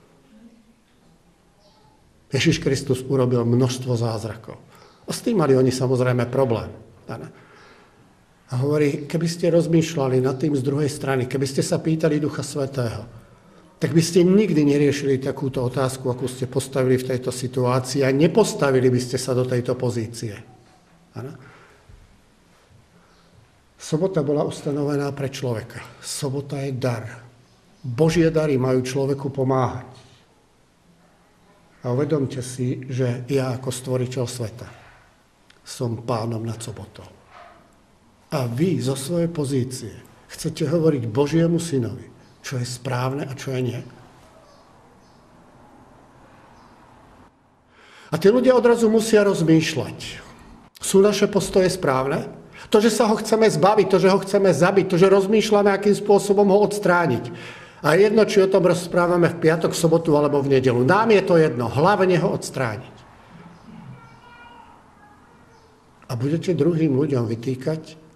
Ježiš Kristus urobil množstvo zázrakov. A s tým mali oni samozrejme problém. A hovorí, keby ste rozmýšľali nad tým z druhej strany, keby ste sa pýtali Ducha Svätého, tak by ste nikdy neriešili takúto otázku, akú ste postavili v tejto situácii a nepostavili by ste sa do tejto pozície. Ano? Sobota bola ustanovená pre človeka. Sobota je dar. Božie dary majú človeku pomáhať. A uvedomte si, že ja ako stvoriteľ sveta som pánom nad sobotou. A vy zo svojej pozície chcete hovoriť Božiemu synovi, čo je správne a čo je nie. A tí ľudia odrazu musia rozmýšľať. Sú naše postoje správne? To, že sa ho chceme zbaviť, to, že ho chceme zabiť, to, že rozmýšľame, akým spôsobom ho odstrániť. A jedno, či o tom rozprávame v piatok, v sobotu alebo v nedeľu. Nám je to jedno, hlavne ho odstrániť. A budete druhým ľuďom vytýkať,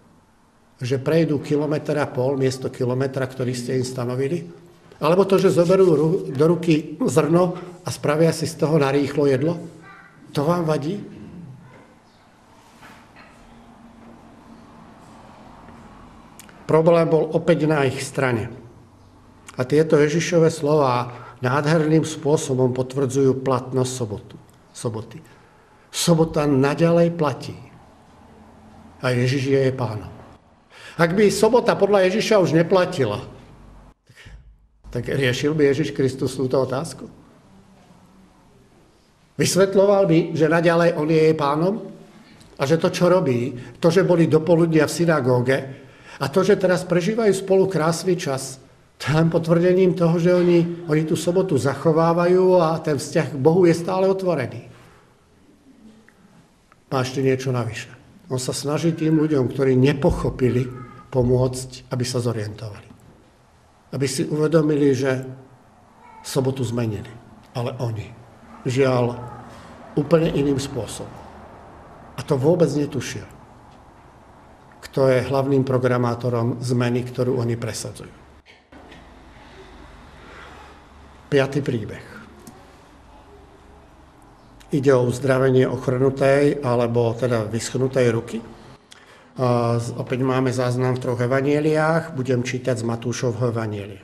že prejdú 1,5 kilometra miesto kilometra, ktorý ste im stanovili? Alebo to, že zoberú do ruky zrno a spravia si z toho narýchlo jedlo? To vám vadí? Problém bol opäť na ich strane. A tieto Ježišove slová nádherným spôsobom potvrdzujú platnosť soboty. Sobota naďalej platí. A Ježiš je jej pánom. Ak by sobota podľa Ježiša už neplatila, tak riešil by Ježiš Kristus túto otázku? Vysvetľoval by, že naďalej on je jej pánom? A že to, čo robí, to, že boli dopoludnia v synagóge a to, že teraz prežívajú spolu krásny čas, to je len potvrdením toho, že oni tú sobotu zachovávajú a ten vzťah k Bohu je stále otvorený. Má ešte niečo navyše. On sa snaží tým ľuďom, ktorí nepochopili, pomôcť, aby sa zorientovali. Aby si uvedomili, že sobotu zmenili. Ale oni, žiaľ, úplne iným spôsobom. A to vôbec netušia, kto je hlavným programátorom zmeny, ktorú oni presadzujú. 5. príbeh. Ide o uzdravenie ochrnutej, alebo teda vyschnutej ruky. Opäť máme záznam v 3 evanjeliách, budem čítať z Matúšovho evanjelia.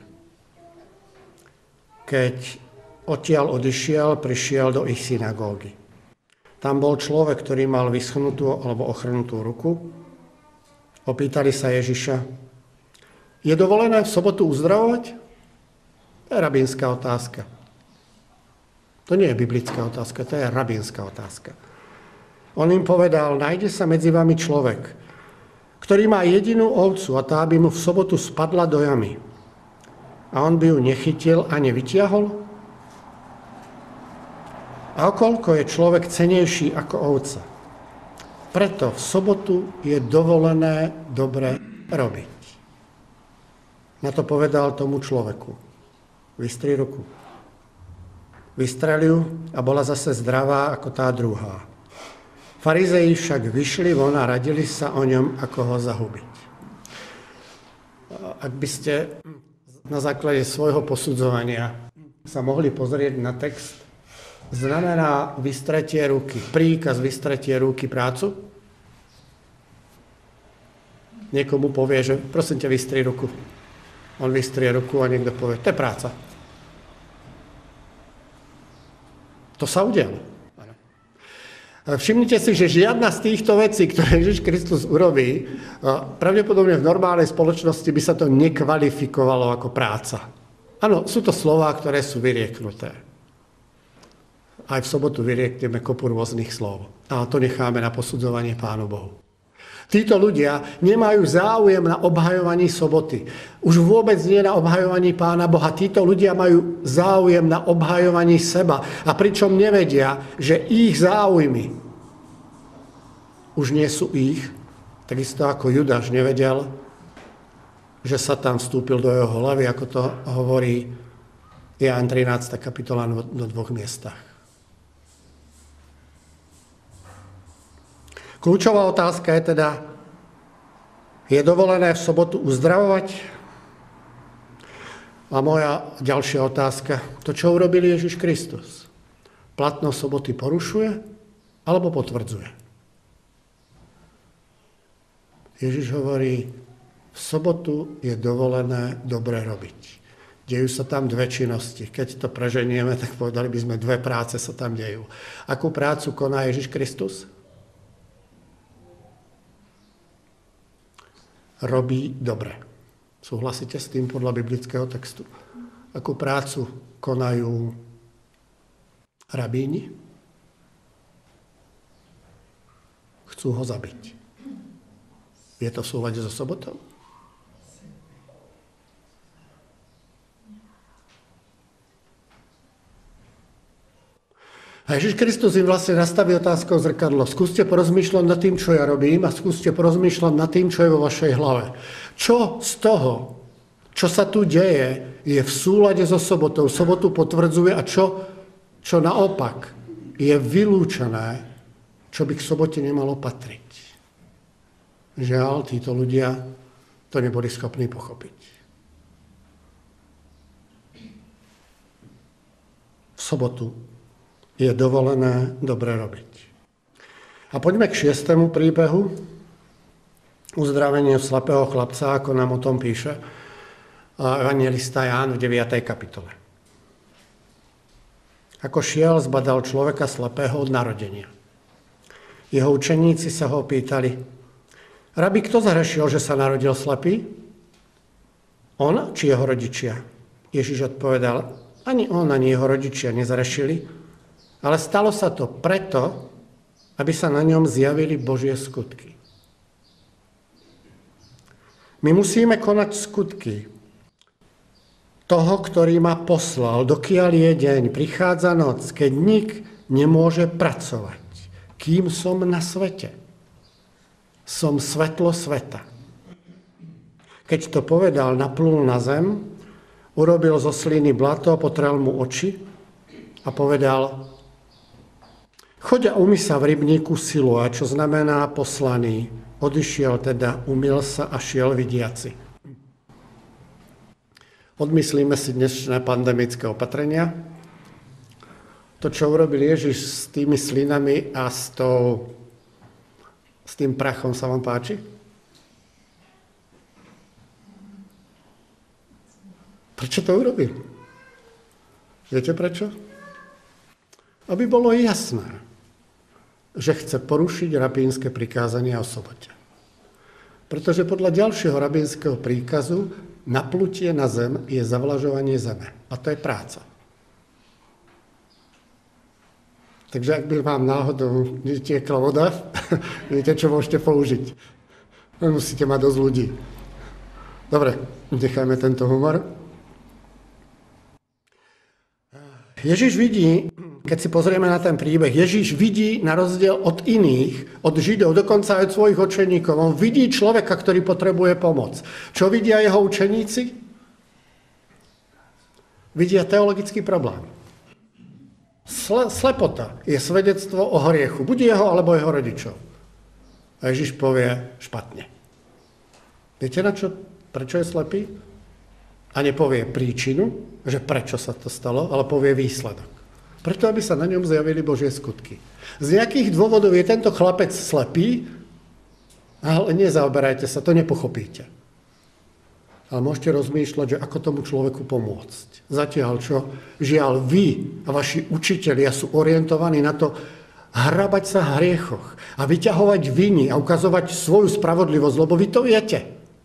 Keď odtiaľ odišiel, prišiel do ich synagógy. Tam bol človek, ktorý mal vyschnutú alebo ochrnutú ruku. Opýtali sa Ježiša, je dovolené v sobotu uzdravovať? To je rabínska otázka. To nie je biblická otázka, to je rabínska otázka. On im povedal, nájde sa medzi vami človek, ktorý má jedinú ovcu a tá by mu v sobotu spadla do jamy. A on by ju nechytil a nevytiahol? A okoľko je človek cenejší ako ovca? Preto v sobotu je dovolené dobre robiť. Na to povedal tomu človeku. Vystri ruku. Vystrelil a bola zase zdravá ako tá druhá. Farizei však vyšli von a radili sa o ňom, ako ho zahubiť. Ak by ste na základe svojho posudzovania sa mohli pozrieť na text, znamená vystretie ruky, príkaz vystretie ruky prácu? Niekomu povie, že prosím ťa, vystri ruku. On vystrie ruku a niekto povie, to je práca. To sa udialo. Všimnite si, že žiadna z týchto vecí, ktoré Ježiš Kristus urobí, pravdepodobne v normálnej spoločnosti by sa to nekvalifikovalo ako práca. Áno, sú to slová, ktoré sú vyrieknuté. Aj v sobotu vyriekneme kopu rôznych slov. A to necháme na posudzovanie Pánu Bohu. Títo ľudia nemajú záujem na obhajovaní soboty. Už vôbec nie na obhajovaní Pána Boha. Títo ľudia majú záujem na obhajovaní seba. A pričom nevedia, že ich záujmy už nie sú ich, takisto ako Judáš nevedel, že Satan vstúpil do jeho hlavy, ako to hovorí Ján 13. kapitola na 2 miestach. Kľúčová otázka je teda, je dovolené v sobotu uzdravovať? A moja ďalšia otázka, to, čo urobil Ježiš Kristus, platnosť soboty porušuje alebo potvrdzuje? Ježiš hovorí, v sobotu je dovolené dobre robiť. Dejú sa tam dve činnosti. Keď to preženieme, tak povedali by sme, dve práce sa tam dejú. Akú prácu koná Ježiš Kristus? Robí dobre. Súhlasíte s tým podľa biblického textu? Akú prácu konajú rabíni? Chcú ho zabiť. Je to v súlade so sobotou? A Ježiš Kristus im vlastne nastaví otázkou zrkadlo. Skúste porozmýšľať nad tým, čo ja robím a skúste porozmýšľať nad tým, čo je vo vašej hlave. Čo z toho, čo sa tu deje, je v súlade so sobotou. Sobotu potvrdzuje a čo naopak je vylúčené, čo by k sobote nemalo patriť. Žiaľ, títo ľudia to neboli schopní pochopiť. V sobotu je dovolené dobre robiť. A poďme k 6. príbehu, uzdravenie slepého chlapca, ako nám o tom píše evanjelista Ján v 9. kapitole. Ako šiel, zbadal človeka slepého od narodenia. Jeho učeníci sa ho pýtali: Rabi, kto zhrešil, že sa narodil slepý? On či jeho rodičia? Ježiš odpovedal: ani on, ani jeho rodičia nezhrešili, ale stalo sa to preto, aby sa na ňom zjavili Božie skutky. My musíme konať skutky toho, ktorý ma poslal, dokiaľ je deň, prichádza noc, keď nik nemôže pracovať. Kým som na svete? Som svetlo sveta. Keď to povedal, naplul na zem, urobil zo sliny blato, potrel mu oči a povedal: choď a umyj sa v rybníku Siloa, čo znamená poslaný. Odišiel teda, umyl sa a šiel vidiaci. Odmyslíme si dnešné pandemické opatrenia. To, čo urobil Ježiš s tými slinami a s tým prachom, sa vám páči? Prečo to urobil? Viete prečo? Aby bolo jasné, že chce porušiť rabínske prikázania o sobote. Pretože podľa ďalšieho rabínskeho príkazu naplutie na zem je zavlažovanie zeme. A to je práca. Takže ak by vám náhodou netiekla voda, viete, čo môžete použiť. Musíte mať dosť ľudí. Dobre, nechajme tento humor. Ježiš vidí, keď si pozrieme na ten príbeh, Ježiš vidí na rozdiel od iných, od Židov, dokonca aj od svojich učeníkov. On vidí človeka, ktorý potrebuje pomoc. Čo vidia jeho učeníci? Vidia teologický problém. Slepota je svedectvo o hriechu, buď jeho, alebo jeho rodičov. A Ježiš povie špatne. Viete prečo je slepý? A nepovie príčinu, že prečo sa to stalo, ale povie výsledok. Preto, aby sa na ňom zjavili Božie skutky. Z nejakých dôvodov je tento chlapec slepý, ale nezaoberajte sa, to nepochopíte. Ale môžete rozmýšľať, že ako tomu človeku pomôcť. Zatiaľ, čo žiaľ vy a vaši učitelia sú orientovaní na to hrabať sa v hriechoch a vyťahovať viny a ukazovať svoju spravodlivosť, lebo vy to viete.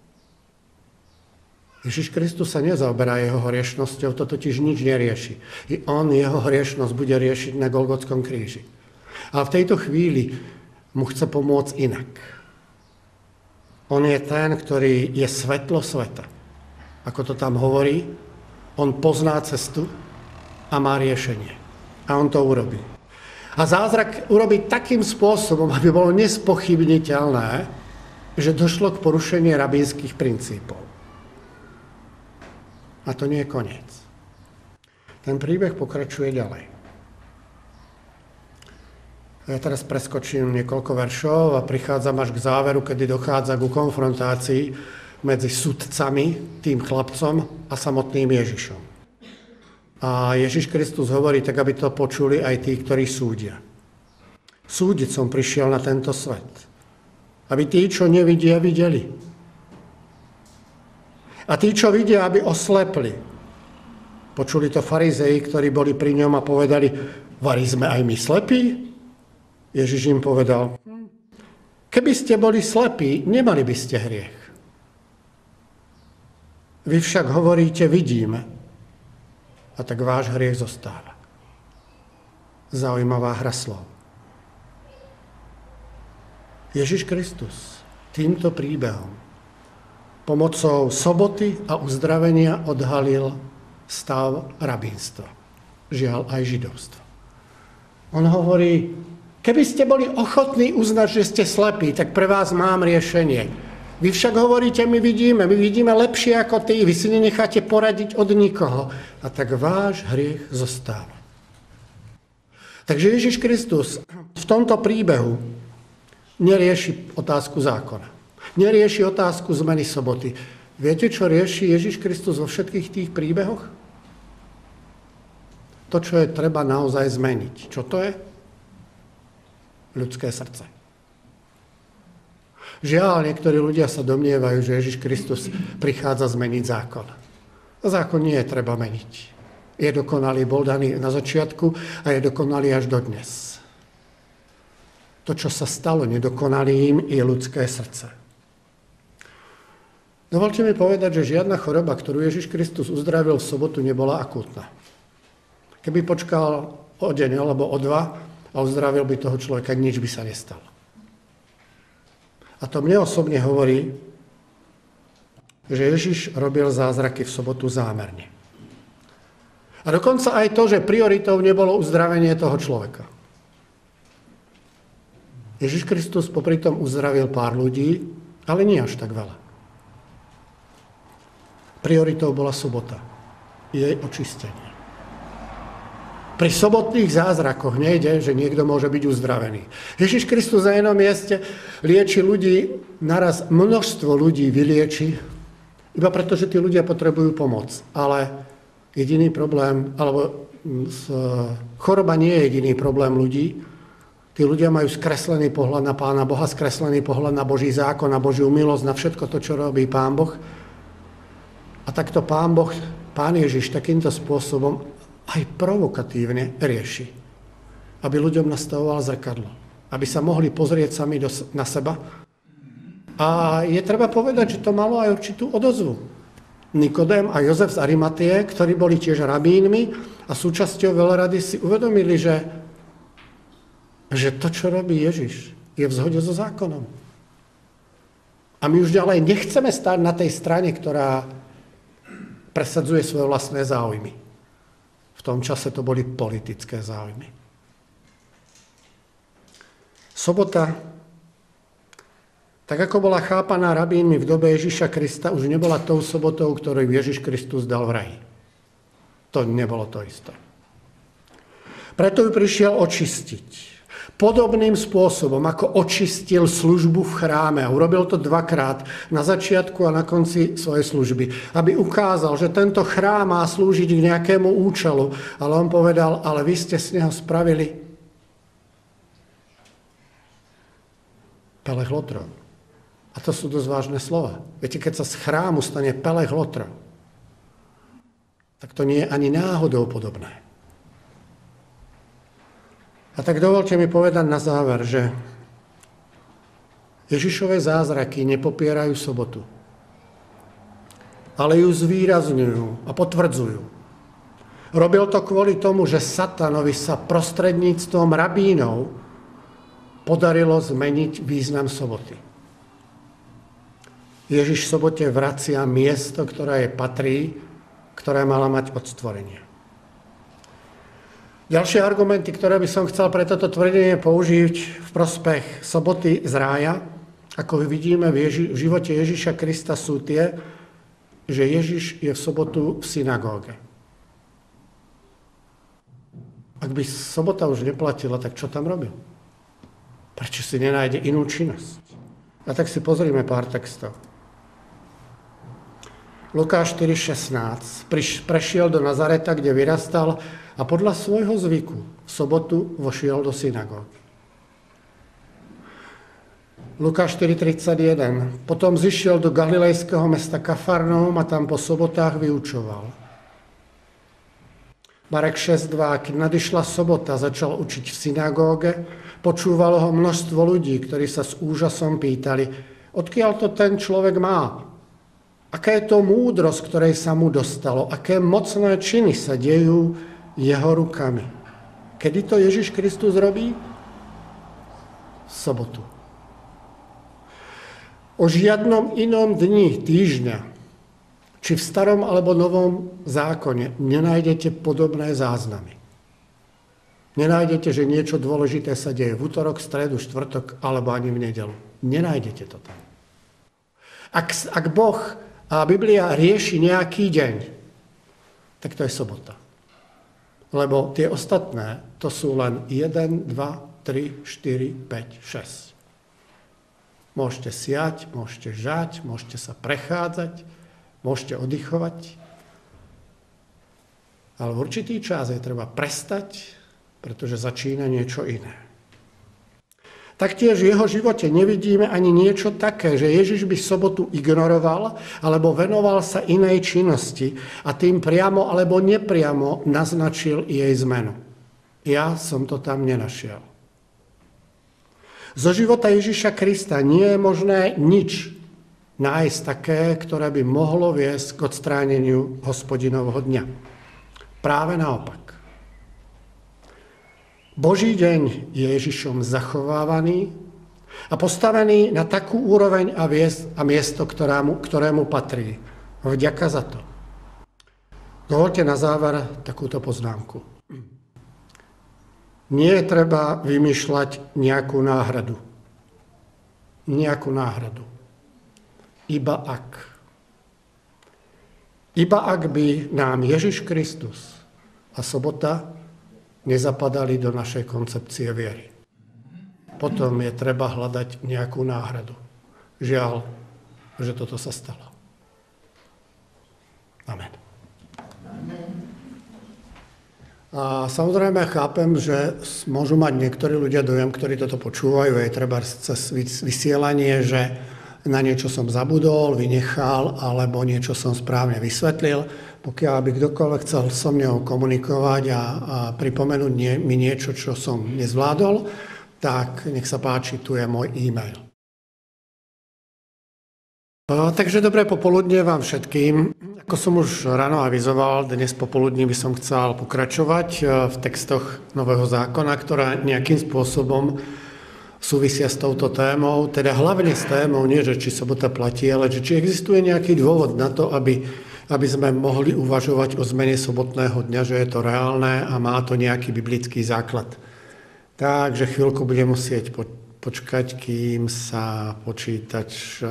Ježiš Kristus sa nezaoberá jeho hriešnosťou, to totiž nič nerieši. I on jeho hriešnosť bude riešiť na Golgotskom kríži. Ale v tejto chvíli mu chce pomôcť inak. On je ten, ktorý je svetlo sveta. Ako to tam hovorí, on pozná cestu a má riešenie. A on to urobí. A zázrak urobí takým spôsobom, aby bolo nespochybniteľné, že došlo k porušeniu rabínskych princípov. A to nie je koniec. Ten príbeh pokračuje ďalej. Ja teraz preskočím niekoľko veršov a prichádzam až k záveru, kedy dochádza ku konfrontácii medzi sudcami, tým chlapcom a samotným Ježišom. A Ježiš Kristus hovorí tak, aby to počuli aj tí, ktorí súdia. Súdiť som prišiel na tento svet, aby tí, čo nevidia, videli. A tí, čo vidia, aby oslepli. Počuli to farizei, ktorí boli pri ňom a povedali: vari sme aj my slepí? Ježiš im povedal: keby ste boli slepí, nemali by ste hriech. Vy však hovoríte: vidíme. A tak váš hriech zostáva. Zaujímavá hra slov. Ježiš Kristus týmto príbehom pomocou soboty a uzdravenia odhalil stav rabínstva. Žiaľ aj židovstva. On hovorí: keby ste boli ochotní uznať, že ste slepí, tak pre vás mám riešenie. Vy však hovoríte: my vidíme lepšie ako ty, vy si nenecháte poradiť od nikoho. A tak váš hriech zostáva. Takže Ježiš Kristus v tomto príbehu nerieši otázku zákona. Nerieši otázku zmeny soboty. Viete, čo rieši Ježiš Kristus vo všetkých tých príbehoch? To, čo je treba naozaj zmeniť. Čo to je? Ľudské srdce. Žiaľ, niektorí ľudia sa domnievajú, že Ježiš Kristus prichádza zmeniť zákon. Zákon nie je treba meniť. Je dokonalý, bol daný na začiatku a je dokonalý až dodnes. To, čo sa stalo nedokonalým, je ľudské srdce. Dovolte mi povedať, že žiadna choroba, ktorú Ježiš Kristus uzdravil v sobotu, nebola akútna. Keby počkal o deň alebo o dva a uzdravil by toho človeka, nič by sa nestalo. A to mne osobne hovorí, že Ježiš robil zázraky v sobotu zámerne. A dokonca aj to, že prioritou nebolo uzdravenie toho človeka. Ježiš Kristus popri tom uzdravil pár ľudí, ale nie až tak veľa. Prioritou bola sobota, jej očistenie. Pri sobotných zázrakoch nejde, že niekto môže byť uzdravený. Ježiš Kristus na jednom mieste lieči ľudí, naraz množstvo ľudí vylieči, iba preto, že tí ľudia potrebujú pomoc. Ale jediný problém, alebo choroba nie je jediný problém ľudí. Tí ľudia majú skreslený pohľad na Pána Boha, skreslený pohľad na Boží zákon, na Božiu milosť, na všetko to, čo robí Pán Boh. A takto Pán Ježiš takýmto spôsobom aj provokatívne rieši. Aby ľuďom nastavoval zrkadlo. Aby sa mohli pozrieť sami na seba. A je treba povedať, že to malo aj určitú odozvu. Nikodém a Jozef z Arimatie, ktorí boli tiež rabínmi a súčasťou veľrady, si uvedomili, že to, čo robí Ježiš, je v zhode so zákonom. A my už ďalej nechceme stáť na tej strane, ktorá presadzuje svoje vlastné záujmy. V tom čase to boli politické záujmy. Sobota, tak ako bola chápaná rabínmi v dobe Ježiša Krista, už nebola tou sobotou, ktorú Ježiš Kristus dal v raji. To nebolo to isté. Preto ju prišiel očistiť. Podobným spôsobom, ako očistil službu v chráme. A urobil to dvakrát, na začiatku a na konci svojej služby. Aby ukázal, že tento chrám má slúžiť k nejakému účelu. Ale on povedal, ale vy ste z neho spravili pelech lotrov. A to sú dosť vážne slova. Viete, keď sa z chrámu stane pelech lotrov, tak to nie je ani náhodou podobné. A tak dovolte mi povedať na záver, že Ježišove zázraky nepopierajú sobotu, ale ju zvýrazňujú a potvrdzujú. Robil to kvôli tomu, že satanovi sa prostredníctvom rabínov podarilo zmeniť význam soboty. Ježiš v sobote vracia miesto, ktoré jej patrí, ktoré mala mať od stvorenia. Ďalšie argumenty, ktoré by som chcel pre toto tvrdenie použiť v prospech soboty z rája, ako vidíme v živote Ježiša Krista, sú tie, že Ježiš je v sobotu v synagóge. Ak by sobota už neplatila, tak čo tam robil? Prečo si nenájde inú činnosť? A tak si pozrime pár textov. Lukáš 4.16. Prešiel do Nazareta, kde vyrastal, a podľa svojho zvyku v sobotu vošiel do synagógy. Lukáš 4.31. Potom zišiel do galilejského mesta Kafarnaum a tam po sobotách vyučoval. Marek 6.2. Keď nadišla sobota, začal učiť v synagóge, počúvalo ho množstvo ľudí, ktorí sa s úžasom pýtali, odkiaľ to ten človek má? Aká je to múdrosť, ktorej sa mu dostalo? Aké mocné činy sa dejú jeho rukami? Kedy to Ježiš Kristus robí? V sobotu. O žiadnom inom dni týždňa, či v starom alebo novom zákone, nenájdete podobné záznamy. Nenájdete, že niečo dôležité sa deje v utorok, stredu, štvrtok alebo ani v nedeľu. Nenájdete to tam. Ak Boh a Biblia rieši nejaký deň, tak to je sobota. Lebo tie ostatné, to sú len 1, 2, 3, 4, 5, 6. Môžete siať, môžete žať, môžete sa prechádzať, môžete oddychovať. Ale v určitý čas je treba prestať, pretože začína niečo iné. Taktiež v jeho živote nevidíme ani niečo také, že Ježiš by sobotu ignoroval alebo venoval sa inej činnosti a tým priamo alebo nepriamo naznačil jej zmenu. Ja som to tam nenašiel. Zo života Ježiša Krista nie je možné nič nájsť také, ktoré by mohlo viesť k odstráneniu Hospodinovho dňa. Práve naopak. Boží deň je Ježišom zachovávaný a postavený na takú úroveň a miesto, ktorému patrí. Vďaka za to. Dovoľte na záver takúto poznámku. Nie je treba vymýšľať nejakú náhradu. Nejakú náhradu. Iba ak. Iba ak by nám Ježiš Kristus a sobota nezapadali do našej koncepcie viery. Potom je treba hľadať nejakú náhradu. Žiaľ, že toto sa stalo. Amen. A samozrejme chápem, že môžu mať niektorí ľudia dojem, ktorí toto počúvajú, aj treba cez vysielanie, že na niečo som zabudol, vynechal, alebo niečo som správne vysvetlil. Pokiaľ by kdokoľvek chcel so mnou komunikovať a pripomenúť mi niečo, čo som nezvládol, tak nech sa páči, tu je môj e-mail. Takže dobré popoludne vám všetkým. Ako som už ráno avizoval, dnes popoludní by som chcel pokračovať v textoch Nového zákona, ktoré nejakým spôsobom súvisia s touto témou, teda hlavne s témou, nie že či sobota platí, ale že či existuje nejaký dôvod na to, aby sme mohli uvažovať o zmene sobotného dňa, že je to reálne a má to nejaký biblický základ. Takže chvíľku budem musieť počkať, kým sa počítač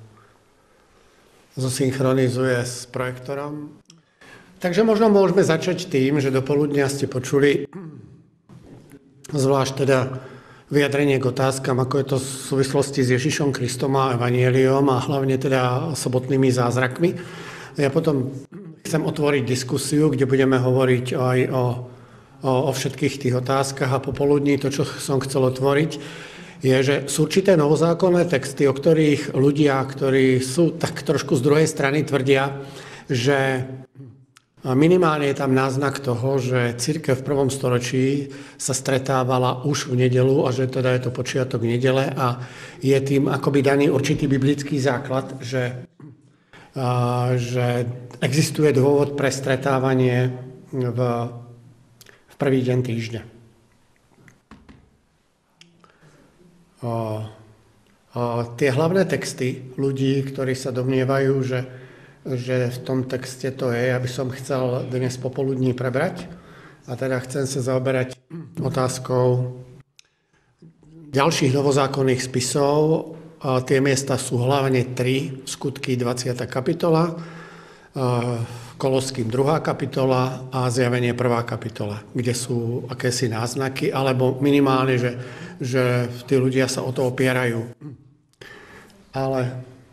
zosynchronizuje s projektorom. Takže možno môžeme začať tým, že do poludnia ste počuli zvlášť teda vyjadrenie k otázkam, ako je to v súvislosti s Ježišom Kristom a evanjeliom a hlavne teda sobotnými zázrakmi. Ja potom chcem otvoriť diskusiu, kde budeme hovoriť aj o všetkých tých otázkach a popoludní to, čo som chcel otvoriť, je, že sú určité novozákonné texty, o ktorých ľudia, ktorí sú tak trošku z druhej strany, tvrdia, že minimálne je tam náznak toho, že cirkev v 1. storočí sa stretávala už v nedeľu a že teda je to počiatok nedele a je tým akoby daný určitý biblický základ, že existuje dôvod pre stretávanie v prvý deň týždňa. Tie hlavné texty ľudí, ktorí sa domnievajú, že v tom texte to je, aby som chcel dnes popoludní prebrať. A teda chcem sa zaoberať otázkou ďalších novozákonných spisov. Tie miesta sú hlavne 3, Skutky 20. kapitola, Koloským 2. kapitola a Zjavenie 1. kapitola, kde sú akési náznaky, alebo minimálne, že tí ľudia sa o to opierajú. Ale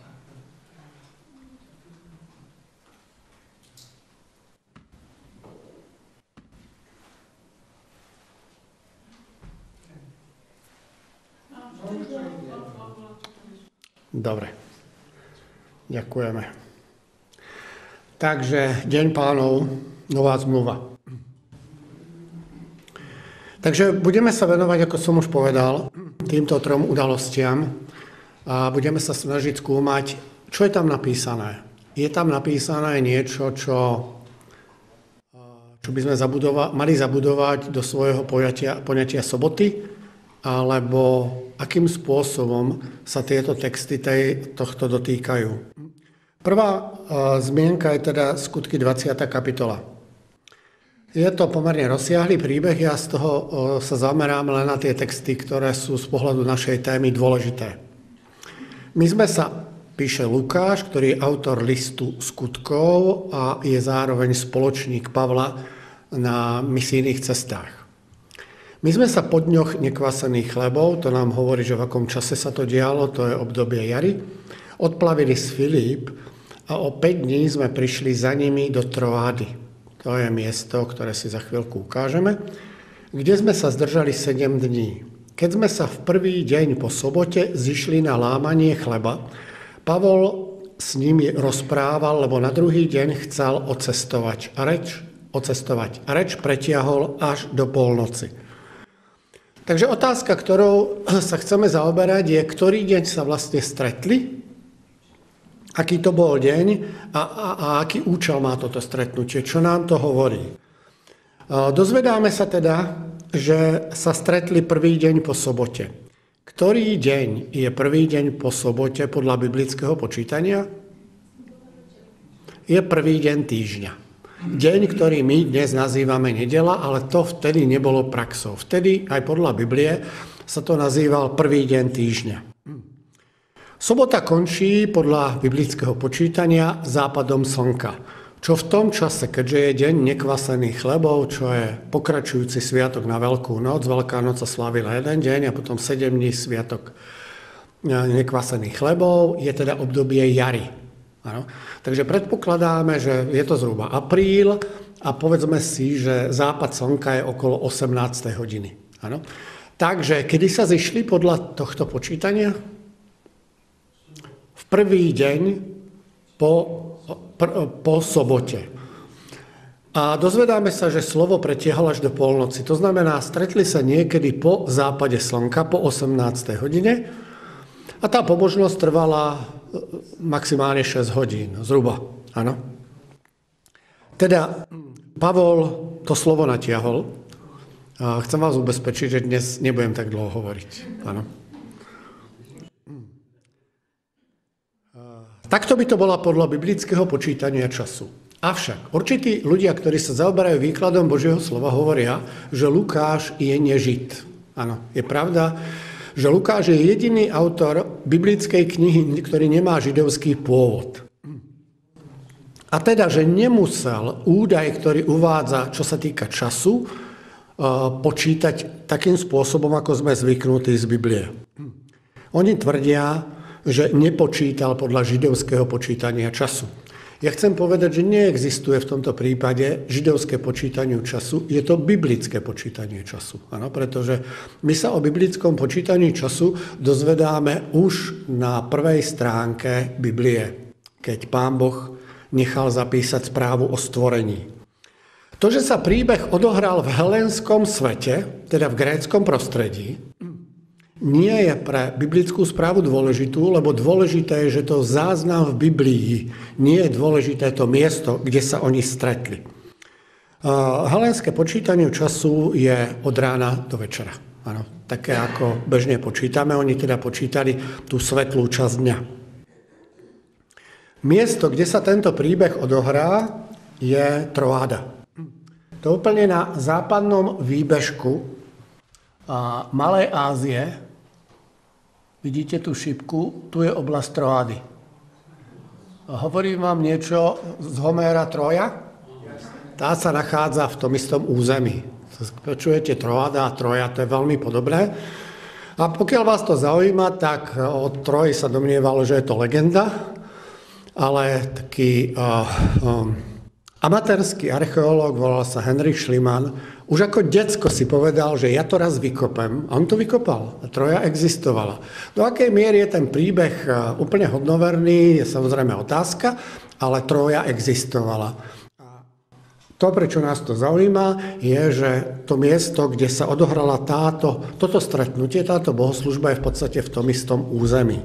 dobre. Ďakujeme. Takže Deň Pánov, nová zmluva. Takže budeme sa venovať, ako som už povedal, týmto 3 udalostiam a budeme sa snažiť skúmať, čo je tam napísané. Je tam napísané niečo, čo by sme mali zabudovať do svojho poňatia soboty, alebo akým spôsobom sa tieto texty tohto dotýkajú. Prvá zmienka je teda Skutky 20. kapitola. Je to pomerne rozsiahly príbeh, ja z toho sa zamerám len na tie texty, ktoré sú z pohľadu našej témy dôležité. Píše Lukáš, ktorý je autor listu Skutkov a je zároveň spoločník Pavla na misijných cestách. My sme sa po dňoch nekvasených chlebov, to nám hovorí, že v akom čase sa to dialo, to je obdobie jary, odplavili z Filíp a o 5 dní sme prišli za nimi do Troády. To je miesto, ktoré si za chvíľku ukážeme, kde sme sa zdržali 7 dní. Keď sme sa v prvý deň po sobote zišli na lámanie chleba, Pavol s nimi rozprával, lebo na druhý deň chcel odcestovať a reč pretiahol až do polnoci. Takže otázka, ktorou sa chceme zaoberať, je, ktorý deň sa vlastne stretli, aký to bol deň a aký účel má toto stretnutie, čo nám to hovorí. Dozvedáme sa teda, že sa stretli prvý deň po sobote. Ktorý deň je prvý deň po sobote podľa biblického počítania? Je prvý deň týždňa. Deň, ktorý my dnes nazývame nedeľa, ale to vtedy nebolo praxou. Vtedy aj podľa Biblie sa to nazýval prvý deň týždňa. Sobota končí podľa biblického počítania západom slnka, čo v tom čase, keďže je deň nekvasených chlebov, čo je pokračujúci sviatok na Veľkú noc, Veľká noc sa slávila jeden deň a potom 7 dní sviatok nekvasených chlebov, je teda obdobie jary. Ano. Takže predpokladáme, že je to zhruba apríl a povedzme si, že západ slnka je okolo 18. hodiny. Ano. Takže kedy sa zišli podľa tohto počítania? V prvý deň po sobote. A dozvedáme sa, že slovo pretiahol až do polnoci. To znamená, stretli sa niekedy po západe slnka, po 18. hodine a tá pobožnosť trvala maximálne 6 hodín, zhruba. Áno. Teda Pavol to slovo natiahol. Chcem vás ubezpečiť, že dnes nebudem tak dlho hovoriť. Áno. Takto by to bola podľa biblického počítania času. Avšak určití ľudia, ktorí sa zaoberajú výkladom Božieho slova, hovoria, že Lukáš je nežid. Áno, je pravda, že Lukáš je jediný autor biblickej knihy, ktorý nemá židovský pôvod. A teda, že nemusel údaj, ktorý uvádza, čo sa týka času, počítať takým spôsobom, ako sme zvyknutí z Biblie. Oni tvrdia, že nepočítal podľa židovského počítania času. Ja chcem povedať, že neexistuje v tomto prípade židovské počítanie času, je to biblické počítanie času. Ano, pretože my sa o biblickom počítaní času dozvedáme už na prvej stránke Biblie, keď Pán Boh nechal zapísať správu o stvorení. To, že sa príbeh odohral v helénskom svete, teda v gréckom prostredí, nie je pre biblickú správu dôležitú, lebo dôležité je, že to záznam v Biblii, nie je dôležité to miesto, kde sa oni stretli. Helénske počítanie času je od rána do večera. Ano, také ako bežne počítame, oni teda počítali tú svetlú časť dňa. Miesto, kde sa tento príbeh odohrá, je Troáda. To úplne na západnom výbežku Malej Ázie. Vidíte tú šipku? Tu je oblasť Troády. Hovorím vám niečo z Homéra Troja? Tá sa nachádza v tom istom území. Počujete Troáda a Troja, to je veľmi podobné. A pokiaľ vás to zaujíma, tak o Troji sa domnievalo, že je to legenda, ale taký amatérsky archeológ, volal sa Henry Schliemann, už ako decko si povedal, že ja to raz vykopem. A on to vykopal. A Troja existovala. Do akej miery je ten príbeh úplne hodnoverný, je samozrejme otázka, ale Troja existovala. To, prečo nás to zaujíma, je, že to miesto, kde sa odohrala toto stretnutie, táto bohoslužba je v podstate v tom istom území.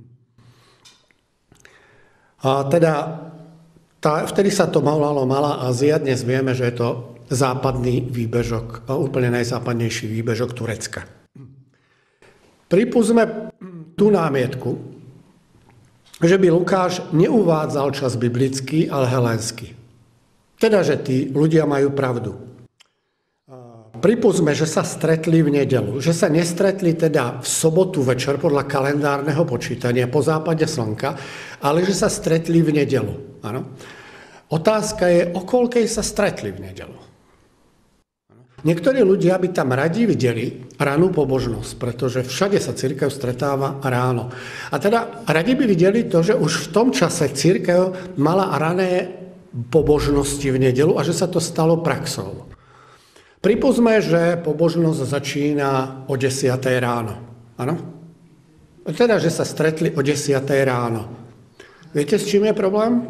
A teda vtedy sa to volalo Malá Ázia, dnes vieme, že je to západný výbežok, úplne najzápadnejší výbežok Turecka. Pripúsme tú námietku, že by Lukáš neuvádzal čas biblický, ale helénsky. Teda, že tí ľudia majú pravdu. Pripúsme, že sa stretli v nedeľu, že sa nestretli teda v sobotu večer podľa kalendárneho počítania po západe slnka, ale že sa stretli v nedeľu. Áno. Otázka je, o koľkej sa stretli v nedeľu. Niektorí ľudia by tam radi videli ranú pobožnosť, pretože všade sa cirkev stretáva ráno. A teda radi by videli to, že už v tom čase cirkev mala rané pobožnosti v nedeľu a že sa to stalo praxou. Pripúsme, že pobožnosť začína o 10. ráno. Áno? Teda, že sa stretli o 10. ráno. Viete, s čím je problém?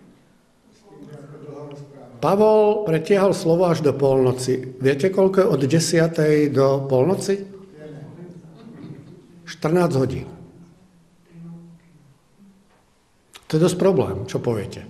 Pavol pretiahol slovo až do polnoci. Viete, koľko je od 10. do polnoci? 14 hodín. To je dosť problém, čo poviete.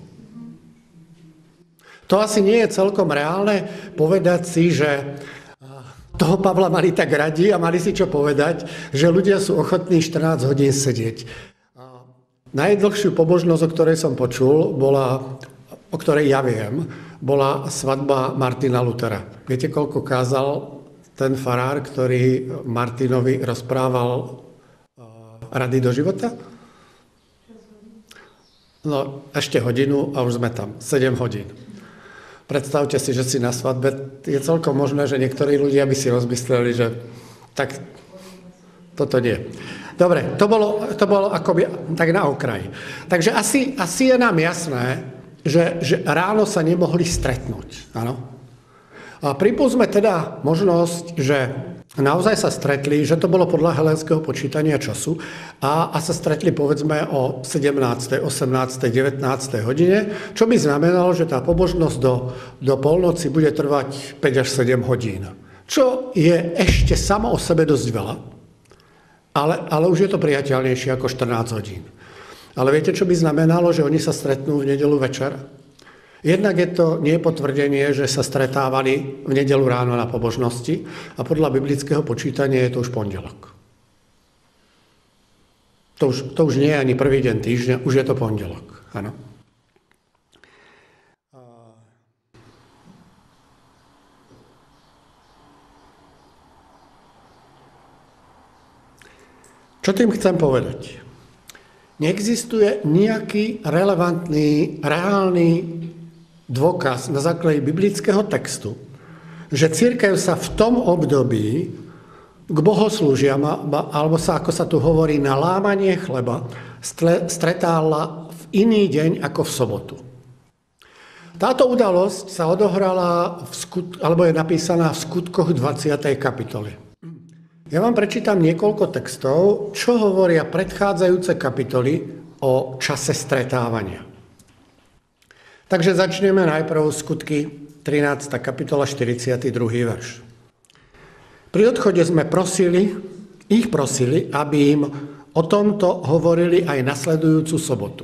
To asi nie je celkom reálne povedať si, že toho Pavla mali tak radi a mali si čo povedať, že ľudia sú ochotní 14 hodín sedieť. Najdlhšiu pobožnosť, o ktorej som počul, o ktorej ja viem, bola svadba Martina Luthera. Viete, koľko kázal ten farár, ktorý Martinovi rozprával rady do života? No, ešte hodinu a už sme tam. 7 hodín. Predstavte si, že si na svadbe. Je celkom možné, že niektorí ľudia by si rozmysleli, že tak toto nie. Dobre, to bolo akoby tak na okraji. Takže asi je nám jasné, že ráno sa nemohli stretnúť. Áno? A pripúsme teda možnosť, že naozaj sa stretli, že to bolo podľa helénskeho počítania času a sa stretli povedzme o 17., 18., 19. hodine, čo by znamenalo, že tá pobožnosť do polnoci bude trvať 5 až 7 hodín. Čo je ešte samo o sebe dosť veľa, ale už je to priateľnejšie ako 14 hodín. Ale viete, čo by znamenalo, že oni sa stretnú v nedeľu večer? Jednak je to nie potvrdenie, že sa stretávali v nedeľu ráno na pobožnosti a podľa biblického počítania je to už pondelok. To už nie je ani prvý deň týždňa, už je to pondelok. Áno. Čo tým chcem povedať? Neexistuje nejaký relevantný, reálny dôkaz na základe biblického textu, že cirkev sa v tom období k bohoslúžiam, alebo sa, ako sa tu hovorí, na lámanie chleba, stretála v iný deň ako v sobotu. Táto udalosť sa odohrala, alebo je napísaná v skutkoch 20. kapitole. Ja vám prečítam niekoľko textov, čo hovoria predchádzajúce kapitoly o čase stretávania. Takže začneme najprv skutky 13. kapitola 42. verš. Pri odchode sme ich prosili, aby im o tomto hovorili aj nasledujúcu sobotu.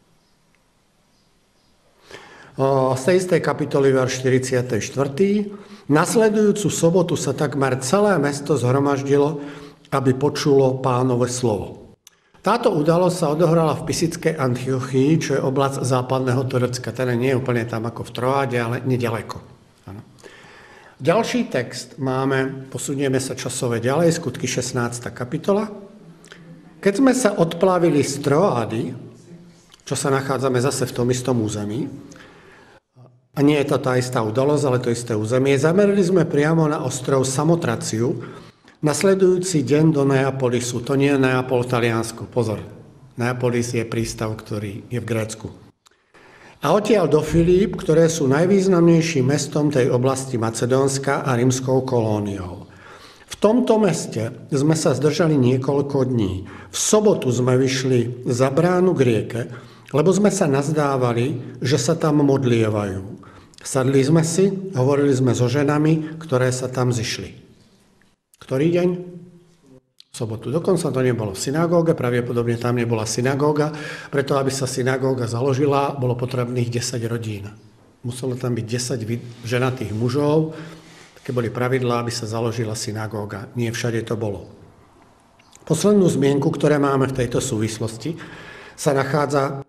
Z tej istej kapitoly verš 44. Nasledujúcu sobotu sa takmer celé mesto zhromaždilo, aby počulo Pánovo slovo. Táto udalosť sa odohrala v Pisickej Antiochii, čo je oblasť západného Turecka. Teda nie je úplne tam ako v Troáde, ale nedaleko. Ano. Ďalší text máme, posunieme sa časové ďalej, skutky 16. kapitola. Keď sme sa odplavili z Troády, čo sa nachádzame zase v tom istom území, a nie je to tá istá udalosť, ale to isté územie, zamerali sme priamo na ostrov Samotraciu, nasledujúci deň do Neapolisu. To nie je Neapol v Taliansku, pozor. Neapolis je prístav, ktorý je v Grécku. A odtiaľ do Filíp, ktoré sú najvýznamnejším mestom tej oblasti Macedónska a rímskou kolóniou. V tomto meste sme sa zdržali niekoľko dní. V sobotu sme vyšli za bránu k rieke, lebo sme sa nazdávali, že sa tam modlievajú. Sadli sme si, hovorili sme so ženami, ktoré sa tam zišli. Ktorý deň? V sobotu. Dokonca to nebolo v synagóge, pravdepodobne tam nebola synagóga, preto aby sa synagóga založila, bolo potrebných 10 rodín. Muselo tam byť 10 ženatých mužov, také boli pravidlá, aby sa založila synagóga. Nie všade to bolo. Poslednú zmienku, ktoré máme v tejto súvislosti, sa nachádza,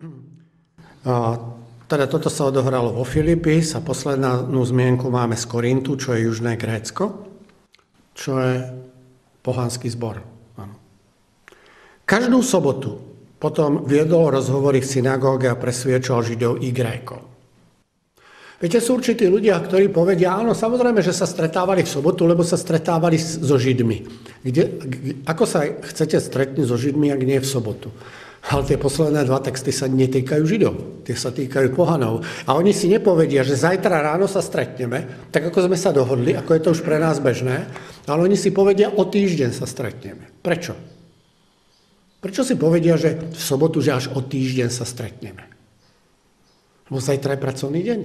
teda toto sa odohralo vo Filipis a poslednú zmienku máme z Korintu, čo je južné Grécko, čo je pohanský zbor. Áno. Každú sobotu potom viedol rozhovory v synagóge a presviečal Židov i Grékov. Viete, sú určití ľudia, ktorí povedia, áno, samozrejme, že sa stretávali v sobotu, lebo sa stretávali so Židmi. Ako sa chcete stretnúť so Židmi, ak nie v sobotu? Ale tie posledné dva texty sa netýkajú Židov, tie sa týkajú pohanov. A oni si nepovedia, že zajtra ráno sa stretneme, tak ako sme sa dohodli, ako je to už pre nás bežné, ale oni si povedia, o týždeň sa stretneme. Prečo? Prečo si povedia, že v sobotu, že až o týždeň sa stretneme? Lebo zajtra je pracovný deň.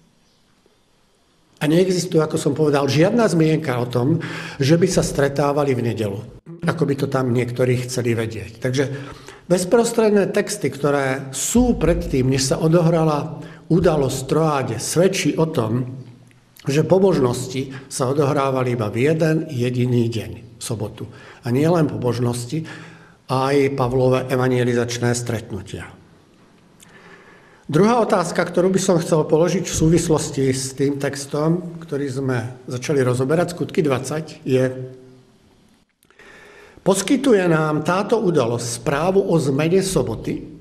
A neexistuje, ako som povedal, žiadna zmienka o tom, že by sa stretávali v nedeľu. Ako by to tam niektorí chceli vedieť. Takže bezprostredné texty, ktoré sú predtým, než sa odohrala udalosť v Troáde, svedčí o tom, že pobožnosti sa odohrávali iba v jeden jediný deň, v sobotu. A nie len pobožnosti, aj Pavlové evangelizačné stretnutia. Druhá otázka, ktorú by som chcel položiť v súvislosti s tým textom, ktorý sme začali rozoberať, Skutky 20, je: poskytuje nám táto udalosť správu o zmene soboty?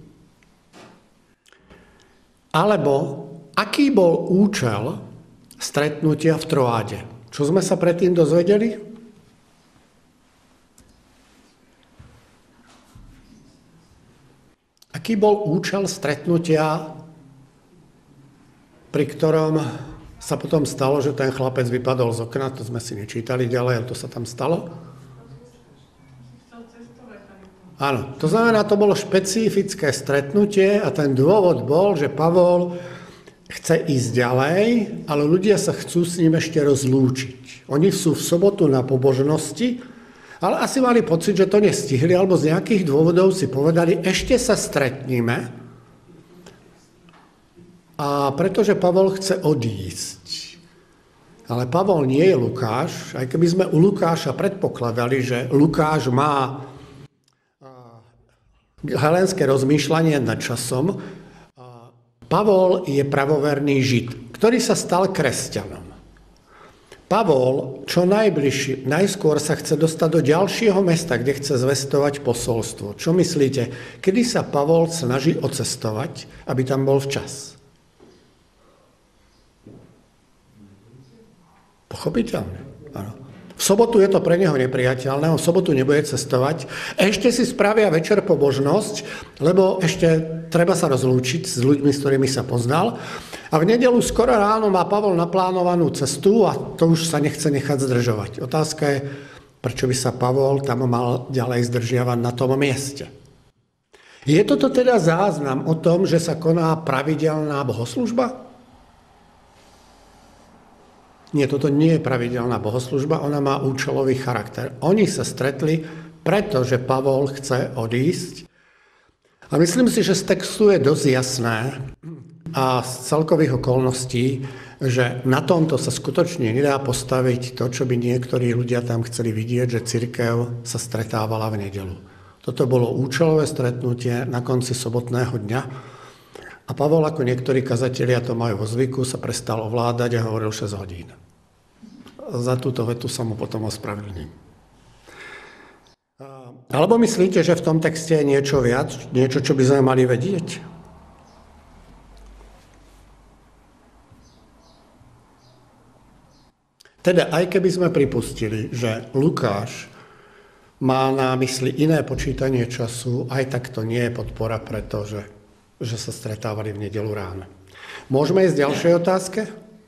Alebo aký bol účel stretnutia v Troáde? Čo sme sa predtým dozvedeli? Aký bol účel stretnutia, pri ktorom sa potom stalo, že ten chlapec vypadol z okna? To sme si nečítali ďalej, ale to sa tam stalo. Áno, to znamená, to bolo špecifické stretnutie a ten dôvod bol, že Pavol chce ísť ďalej, ale ľudia sa chcú s ním ešte rozlúčiť. Oni sú v sobotu na pobožnosti, ale asi mali pocit, že to nestihli, alebo z nejakých dôvodov si povedali, ešte sa stretníme. A pretože Pavol chce odísť. Ale Pavol nie je Lukáš, aj keby sme u Lukáša predpokladali, že Lukáš má helénske rozmýšľanie nad časom, Pavol je pravoverný Žid, ktorý sa stal kresťanom. Pavol čo najskôr sa chce dostať do ďalšieho mesta, kde chce zvestovať posolstvo. Čo myslíte, kedy sa Pavol snaží odcestovať, aby tam bol včas? Pochopiteľne. Áno. V sobotu je to pre neho nepriateľné, on v sobotu nebude cestovať. Ešte si spravia večer pobožnosť, lebo ešte treba sa rozlúčiť s ľuďmi, s ktorými sa poznal. A v nedeľu skoro ráno má Pavol naplánovanú cestu a to už sa nechce nechať zdržovať. Otázka je, prečo by sa Pavol tam mal ďalej zdržiavať na tom mieste. Je toto teda záznam o tom, že sa koná pravidelná bohoslužba? Nie, toto nie je pravidelná bohoslužba, ona má účelový charakter. Oni sa stretli, pretože Pavol chce odísť. A myslím si, že z textu je dosť jasné a z celkových okolností, že na tomto sa skutočne nedá postaviť to, čo by niektorí ľudia tam chceli vidieť, že cirkev sa stretávala v nedeľu. Toto bolo účelové stretnutie na konci sobotného dňa. A Pavol, ako niektorí kazatelia to majú vo zvyku, sa prestal ovládať a hovoril 6 hodín. Za túto vetu sa mu potom ospravedlním. Alebo myslíte, že v tom texte je niečo viac, niečo, čo by sme mali vedieť? Teda aj keby sme pripustili, že Lukáš má na mysli iné počítanie času, aj tak to nie je podpora, pretože že sa stretávali v nedeľu ráno. Môžeme ísť k ďalšej otázke?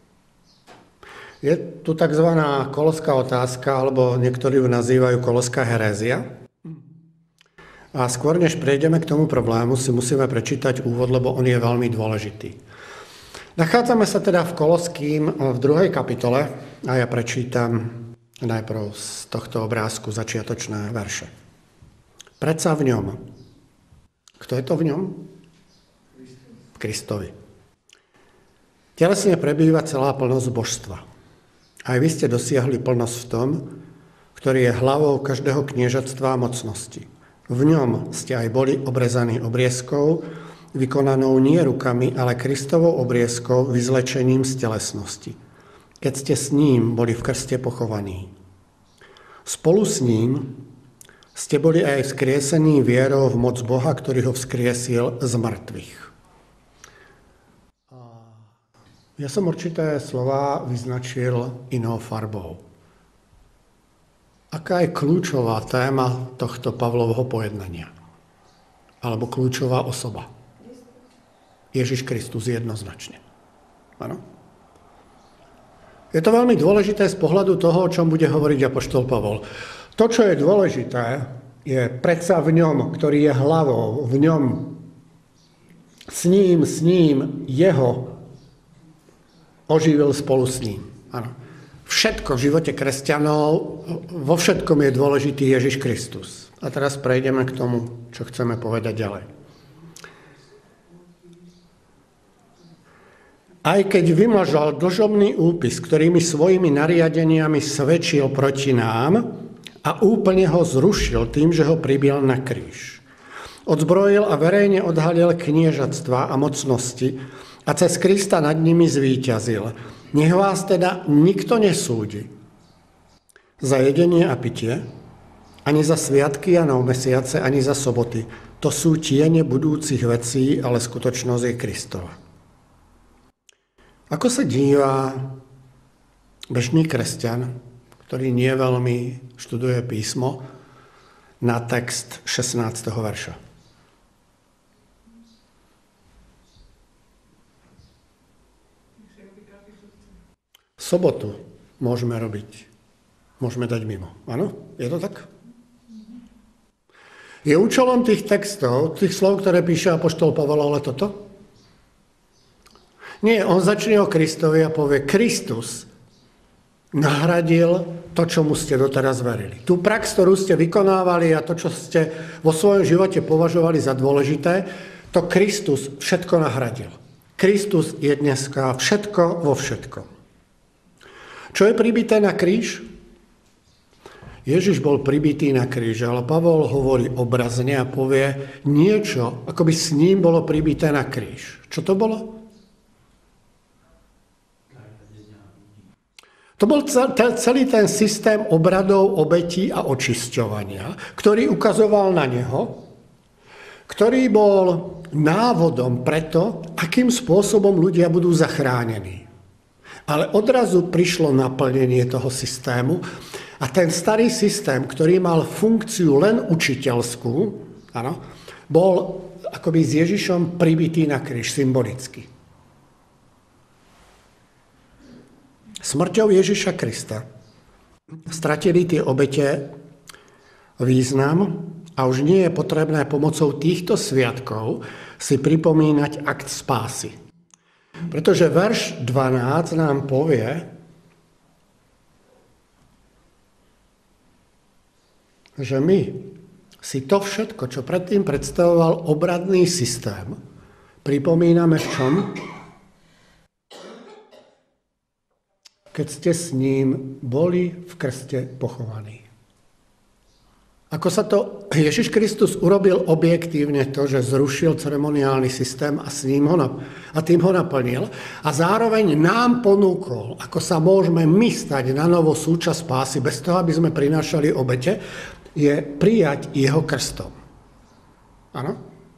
Je tu tzv. Koloská otázka, alebo niektorí ju nazývajú koloská herézia. A skôr, než prejdeme k tomu problému, si musíme prečítať úvod, lebo on je veľmi dôležitý. Nachádzame sa teda v Koloským v 2. kapitole a ja prečítam najprv z tohto obrázku začiatočné verše. Predsa v ňom. Kto je to v ňom? Kristovi. Telesne prebýva celá plnosť božstva. Aj vy ste dosiahli plnosť v tom, ktorý je hlavou každého kniežatstva a mocnosti. V ňom ste aj boli obrezaní obriezkou, vykonanou nie rukami, ale Kristovou obriezkou, vyzlečením z telesnosti. Keď ste s ním boli v krste pochovaní. Spolu s ním ste boli aj vzkriesení vierou v moc Boha, ktorý ho vzkriesil z mŕtvych. Ja som určité slova vyznačil inou farbou. Aká je kľúčová téma tohto Pavlovho pojednania? Alebo kľúčová osoba? Ježiš Kristus jednoznačne. Áno? Je to veľmi dôležité z pohľadu toho, o čom bude hovoriť apoštol Pavol. To, čo je dôležité, je predsa v ňom, ktorý je hlavou, v ňom, s ním, jeho oživil spolu s ním. Áno. Všetko v živote kresťanov, vo všetkom je dôležitý Ježiš Kristus. A teraz prejdeme k tomu, čo chceme povedať ďalej. Aj keď vymažal dlžobný úpis, ktorými svojimi nariadeniami svedčil proti nám a úplne ho zrušil tým, že ho pribil na kríž. Odzbrojil a verejne odhalil kniežatstva a mocnosti a cez Krista nad nimi zvíťazil. Nech vás teda nikto nesúdi za jedenie a pitie, ani za sviatky a novmesiace, ani za soboty. To sú tiene budúcich vecí, ale skutočnosť je Kristova. Ako sa díva bežný kresťan, ktorý nie veľmi študuje písmo, na text 16. verša? Sobotu môžeme robiť. Môžeme dať mimo. Áno? Je to tak? Je účelom tých textov, tých slov, ktoré píše apoštol Pavol, ale toto? Nie, on začne o Kristovi a povie, Kristus nahradil to, čomu ste doteraz verili. Tú prax, ktorú ste vykonávali a to, čo ste vo svojom živote považovali za dôležité, to Kristus všetko nahradil. Kristus je dneska všetko vo všetkom. Čo je pribité na kríž? Ježiš bol pribitý na kríž, ale Pavol hovorí obrazne a povie niečo, ako by s ním bolo pribité na kríž. Čo to bolo? To bol celý ten systém obradov, obetí a očisťovania, ktorý ukazoval na neho, ktorý bol návodom preto, akým spôsobom ľudia budú zachránení. Ale odrazu prišlo naplnenie toho systému a ten starý systém, ktorý mal funkciu len učiteľskú, áno, bol akoby s Ježišom pribitý na kríž symbolicky. Smrťou Ježiša Krista stratili tie obete význam a už nie je potrebné pomocou týchto sviatkov si pripomínať akt spásy. Pretože verš 12 nám povie, že my si to všetko, čo predtým predstavoval obradný systém, pripomíname v čom? Keď ste s ním boli v krste pochovaní. Ako sa to Ježiš Kristus urobil objektívne to, že zrušil ceremoniálny systém a tým ho naplnil a zároveň nám ponúkol, ako sa môžeme my stať na novo súčasť spásy bez toho, aby sme prinášali obete, je prijať jeho krstom. Áno?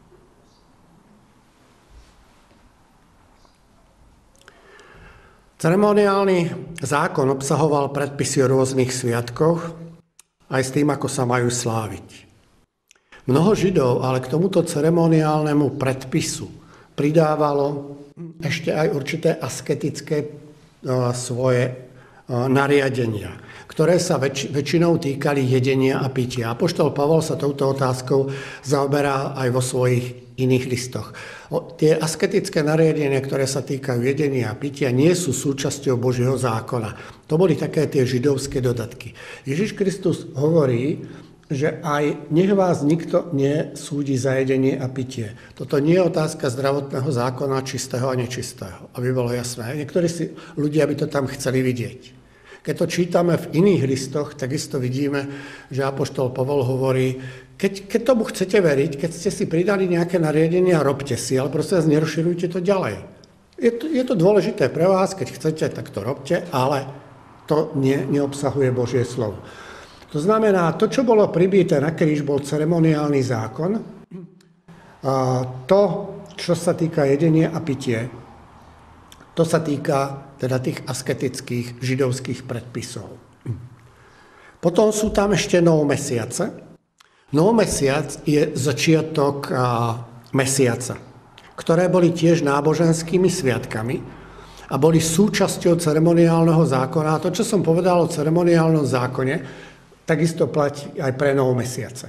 Ceremoniálny zákon obsahoval predpisy o rôznych sviatkoch, aj s tým, ako sa majú sláviť. Mnoho Židov ale k tomuto ceremoniálnemu predpisu pridávalo ešte aj určité asketické svoje nariadenia, ktoré sa väčšinou týkali jedenia a pitia. Apoštol Pavol sa touto otázkou zaoberá aj vo svojich iných listoch. Tie asketické nariadenia, ktoré sa týkajú jedenia a pitia, nie sú súčasťou Božieho zákona. To boli také tie židovské dodatky. Ježiš Kristus hovorí, že aj nech vás nikto nesúdi za jedenie a pitie. Toto nie je otázka zdravotného zákona, čistého a nečistého, aby bolo jasné. Niektorí ľudia by to tam chceli vidieť. Keď to čítame v iných listoch, takisto vidíme, že apoštol Pavol hovorí, keď tomu chcete veriť, keď ste si pridali nejaké nariadenia, robte si, ale proste nerozširujte to ďalej. Je to dôležité pre vás, keď chcete, tak to robte, ale to neobsahuje Božie slovo. To znamená, to, čo bolo pribité na kríž, bol ceremoniálny zákon. A to, čo sa týka jedenia a pitie, To sa týka teda tých asketických židovských predpisov. Potom sú tam ešte novomesiace. Novomesiac je začiatok mesiaca, ktoré boli tiež náboženskými sviatkami a boli súčasťou ceremoniálneho zákona. A to, čo som povedal o ceremoniálnom zákone, takisto platí aj pre novomesiace.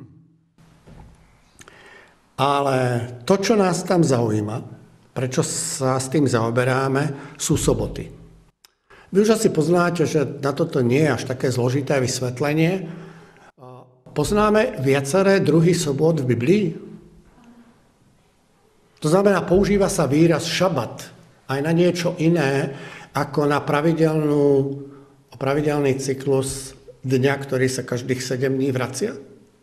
Ale to, čo nás tam zaujíma, prečo sa s tým zaoberáme, sú soboty. Vy už asi poznáte, že na toto nie je až také zložité vysvetlenie. Poznáme viaceré druhy sobot v Biblii? To znamená, používa sa výraz šabat aj na niečo iné, ako na pravidelný cyklus dňa, ktorý sa každých 7 dní vracia?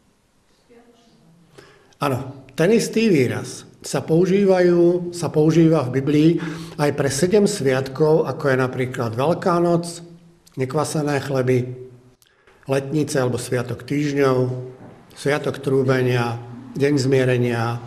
Áno, ten istý výraz sa používa v Biblii aj pre 7 sviatkov, ako je napríklad Veľká noc, nekvasené chleby, letnice alebo sviatok týždňov, sviatok trúbenia, deň zmierenia,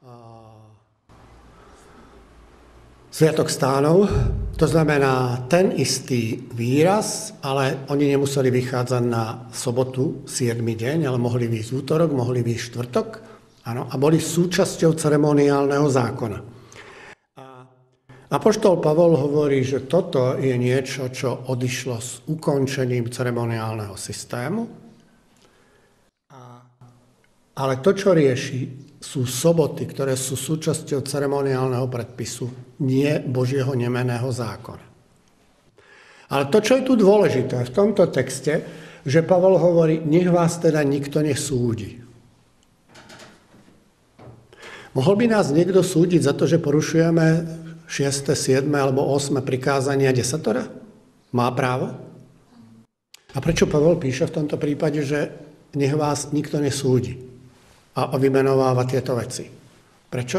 sviatok stánov. To znamená ten istý výraz, ale oni nemuseli vychádzať na sobotu, 7. deň, ale mohli výjsť v útorok, mohli výjsť štvrtok. Áno, a boli súčasťou ceremoniálneho zákona. A apoštol Pavol hovorí, že toto je niečo, čo odišlo s ukončením ceremoniálneho systému. Ale to, čo rieši, sú soboty, ktoré sú súčasťou ceremoniálneho predpisu, nie Božieho nemenného zákona. Ale to, čo je tu dôležité v tomto texte, že Pavol hovorí, nech vás teda nikto nesúdi. Mohol by nás niekto súdiť za to, že porušujeme 6., 7. alebo 8. prikázania desatora? Má právo? A prečo Pavol píše v tomto prípade, že nech vás nikto nesúdi a vymenováva tieto veci? Prečo?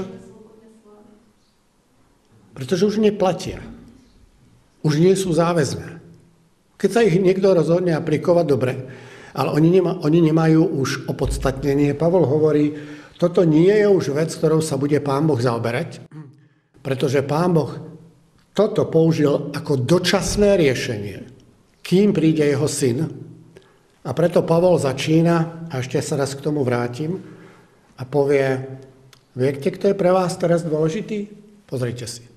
Pretože už neplatia. Už nie sú záväzné. Keď sa ich niekto rozhodne aplikovať, dobre, ale oni nemajú už opodstatnenie. Pavol hovorí, toto nie je už vec, ktorou sa bude Pán Boh zaoberať, pretože Pán Boh toto použil ako dočasné riešenie, kým príde jeho syn. A preto Pavol začína, a ešte sa raz k tomu vrátim, a povie, viete, kto je pre vás teraz dôležitý? Pozrite si.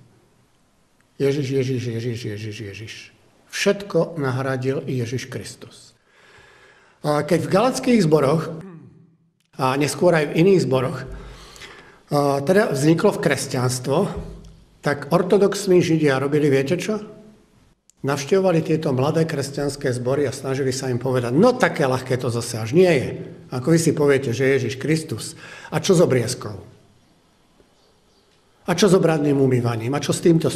Ježiš. Všetko nahradil Ježiš Kristus. Keď v galackých zboroch a neskôr aj v iných zboroch, teda vzniklo v kresťanstvo, tak ortodoxní Židia robili, viete čo? Navštevovali tieto mladé kresťanské zbory a snažili sa im povedať, no také ľahké to zase až nie je. Ako vy si poviete, že Ježiš Kristus. A čo s obriezkou? A čo s obradným umývaním? A čo s týmto?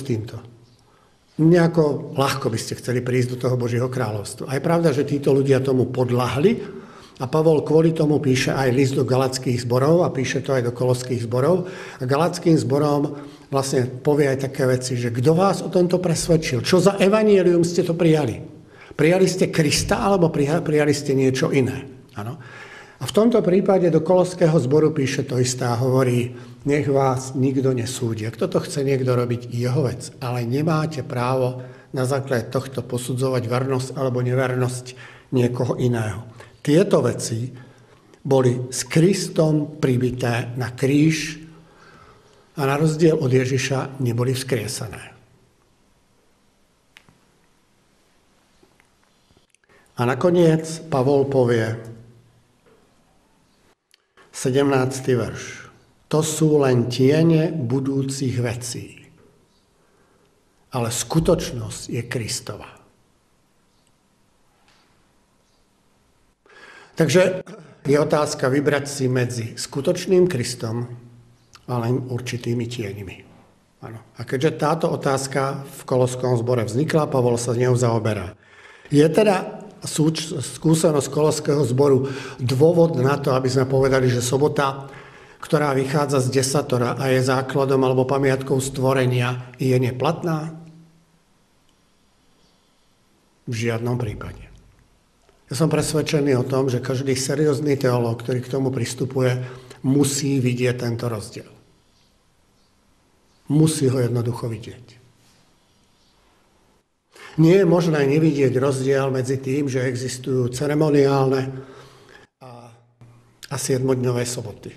Nejako ľahko by ste chceli prísť do toho Božieho kráľovstva. A je pravda, že títo ľudia tomu podľahli, a Pavol kvôli tomu píše aj list do galackých zborov a píše to aj do koloských zborov. A galackým zborom vlastne povie aj také veci, že kto vás o tomto presvedčil? Čo za evanjelium ste to prijali? Prijali ste Krista alebo prijali ste niečo iné? Áno. A v tomto prípade do koloského zboru píše to isté a hovorí, nech vás nikto nesúdi. Ak toto chce niekto robiť, jeho vec. Ale nemáte právo na základe tohto posudzovať vernosť alebo nevernosť niekoho iného. Tieto veci boli s Kristom pribité na kríž a na rozdiel od Ježiša neboli vzkriesané. A nakoniec Pavol povie, 17. verš, to sú len tiene budúcich vecí, ale skutočnosť je Kristova. Takže je otázka vybrať si medzi skutočným Kristom a len určitými tieňmi. Áno. A keďže táto otázka v koloskom zbore vznikla, Pavol sa s ňou zaoberá. Je teda skúsenosť koloského zboru dôvod na to, aby sme povedali, že sobota, ktorá vychádza z desatora a je základom alebo pamiatkou stvorenia, je neplatná? V žiadnom prípade. Ja som presvedčený o tom, že každý seriózny teológ, ktorý k tomu pristupuje, musí vidieť tento rozdiel. Musí ho jednoducho vidieť. Nie je možné nevidieť rozdiel medzi tým, že existujú ceremoniálne a 7-dňové soboty.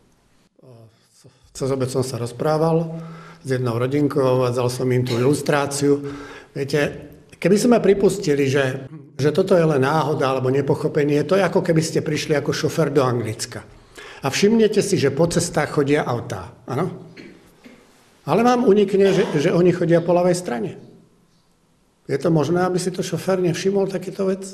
Cez obed som sa rozprával s jednou rodinkou, uvádzal som im tú ilustráciu. Viete, keby sme pripustili, že toto je len náhoda alebo nepochopenie, to je ako keby ste prišli ako šofér do Anglicka. A všimnete si, že po cestách chodia autá. Áno? Ale vám unikne, že oni chodia po ľavej strane. Je to možné, aby si to šofér nevšimol takýto vec?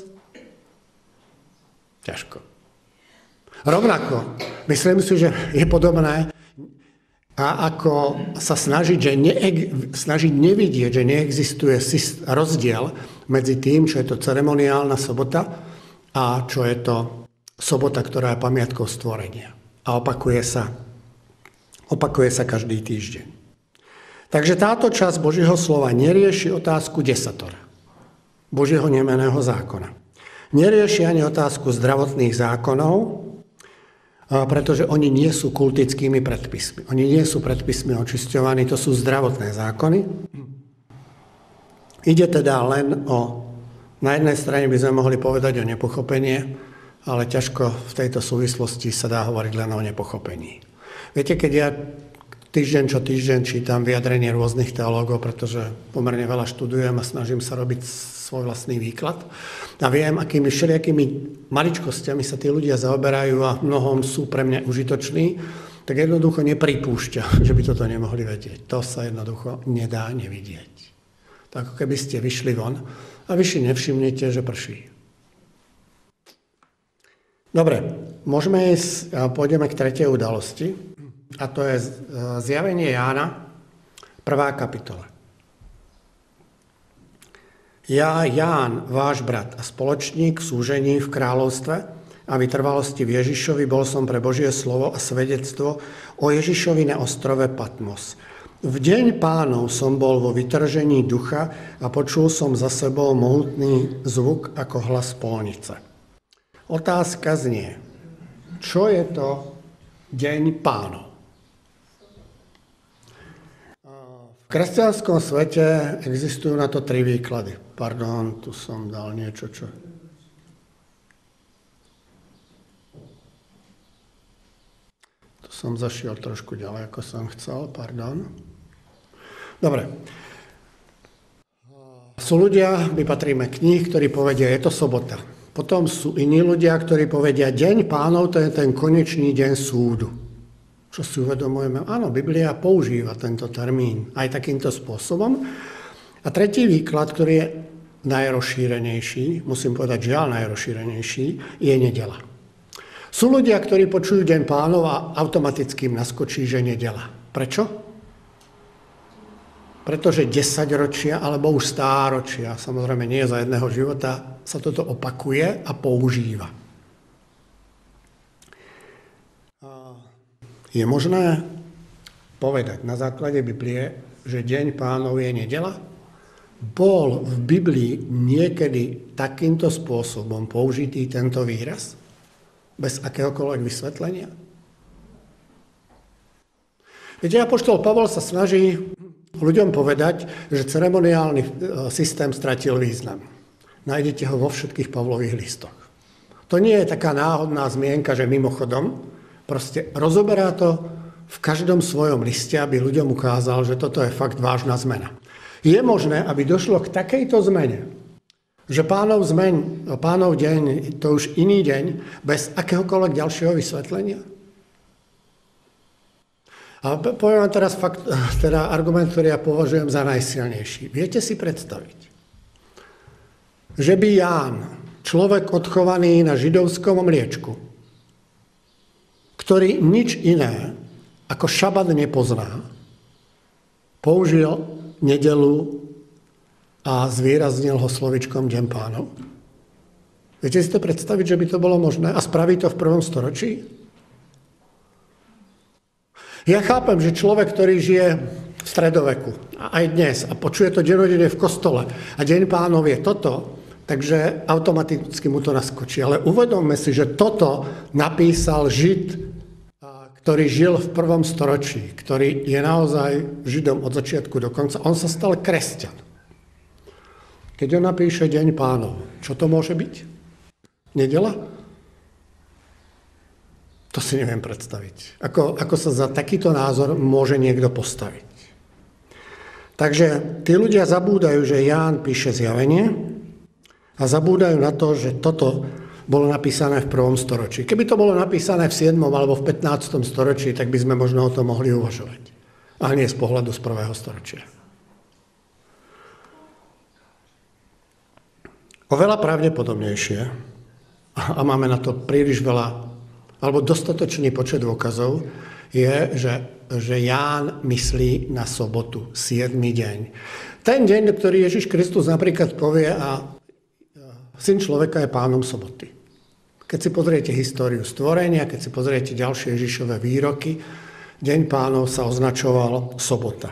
Ťažko. Rovnako, myslím si, že je podobné, a ako sa snažiť nevidieť, že neexistuje rozdiel medzi tým, čo je to ceremoniálna sobota a čo je to sobota, ktorá je pamiatkou stvorenia. A opakuje sa každý týždeň. Takže táto časť Božieho slova nerieši otázku desatора, Božieho nemenného zákona. Nerieši ani otázku zdravotných zákonov, pretože oni nie sú kultickými predpismi. Oni nie sú predpismi očisťovaní, to sú zdravotné zákony. Ide teda len na jednej strane by sme mohli povedať o nepochopenie, ale ťažko v tejto súvislosti sa dá hovoriť len o nepochopení. Viete, keď ja týždeň čo týždeň čítam vyjadrenie rôznych teológov, pretože pomerne veľa študujem a snažím sa robiť svoj vlastný výklad. A viem, akými všelijakými maličkosťami sa tí ľudia zaoberajú a mnohom sú pre mňa užitoční, tak jednoducho nepripúšťa, že by toto nemohli vedieť. To sa jednoducho nedá nevidieť. Tak ako keby ste vyšli von a vy si nevšimnete, že prší. Dobre, môžeme ísť a pôjdeme k tretej udalosti. A to je Zjavenie Jána, 1. kapitola. Ja, Ján, váš brat a spoločník v súžení v kráľovstve a vytrvalosti v Ježišovi, bol som pre Božie slovo a svedectvo o Ježišovi na ostrove Patmos. V deň Pánov som bol vo vytržení ducha a počul som za sebou mohutný zvuk ako hlas polnice. Otázka znie, čo je to deň Pánov? V kresťanskom svete existujú na to 3 výklady. Pardon, tu som dal niečo, čo... Tu som zašiel trošku ďalej, ako som chcel, pardon. Dobre. Sú ľudia, my patríme k nich, ktorí povedia, je to sobota. Potom sú iní ľudia, ktorí povedia, deň Pánov, to je ten konečný deň súdu. Čo si uvedomujeme? Áno, Biblia používa tento termín aj takýmto spôsobom. A tretí výklad, ktorý je najrozšírenejší, musím povedať, žiaľ najrozšírenejší, je nedeľa. Sú ľudia, ktorí počujú deň Pánov a automaticky im naskočí, že nedeľa. Prečo? Pretože 10 ročia, alebo už stáročia, samozrejme nie za jedného života, sa toto opakuje a používa. Je možné povedať na základe Biblie, že deň Pánov je nedeľa? Bol v Biblii niekedy takýmto spôsobom použitý tento výraz? Bez akéhokoľvek vysvetlenia? Viete, apoštol Pavol sa snaží ľuďom povedať, že ceremoniálny systém stratil význam. Nájdete ho vo všetkých Pavlových listoch. To nie je taká náhodná zmienka, že mimochodom, proste rozoberá to v každom svojom liste, aby ľuďom ukázal, že toto je fakt vážna zmena. Je možné, aby došlo k takejto zmene, že Pánov deň, to už iný deň, bez akéhokoľvek ďalšieho vysvetlenia? A poviem vám teraz argument, ktorý ja považujem za najsilnejší. Viete si predstaviť, že by Ján, človek odchovaný na židovskom mliečku, ktorý nič iné ako šabat nepozná, použil nedelu a zvýraznil ho slovičkom Deň Pánov. Viete si to predstaviť, že by to bolo možné? A spraví to v 1. storočí? Ja chápem, že človek, ktorý žije v stredoveku, a aj dnes, a počuje to denodenne v kostole, a Deň Pánov je toto, takže automaticky mu to naskočí. Ale uvedomme si, že toto napísal Žid, ktorý žil v 1. storočí, ktorý je naozaj Židom od začiatku do konca. On sa stal kresťan. Keď on napíše Deň Pánov, čo to môže byť? Nedela? To si neviem predstaviť. Ako sa za takýto názor môže niekto postaviť. Takže tí ľudia zabúdajú, že Ján píše Zjavenie a zabúdajú na to, že toto bolo napísané v 1. storočí. Keby to bolo napísané v 7. alebo v 15. storočí, tak by sme možno o tom mohli uvažovať. Ale nie z pohľadu z 1. storočia. Oveľa pravdepodobnejšie, a máme na to príliš veľa alebo dostatočný počet dôkazov, je, že Ján myslí na sobotu, 7. deň. Ten deň, ktorý Ježiš Kristus napríklad povie a Syn človeka je pánom soboty. Keď si pozriete históriu stvorenia, keď si pozriete ďalšie Ježišové výroky, Deň Pánov sa označoval sobota.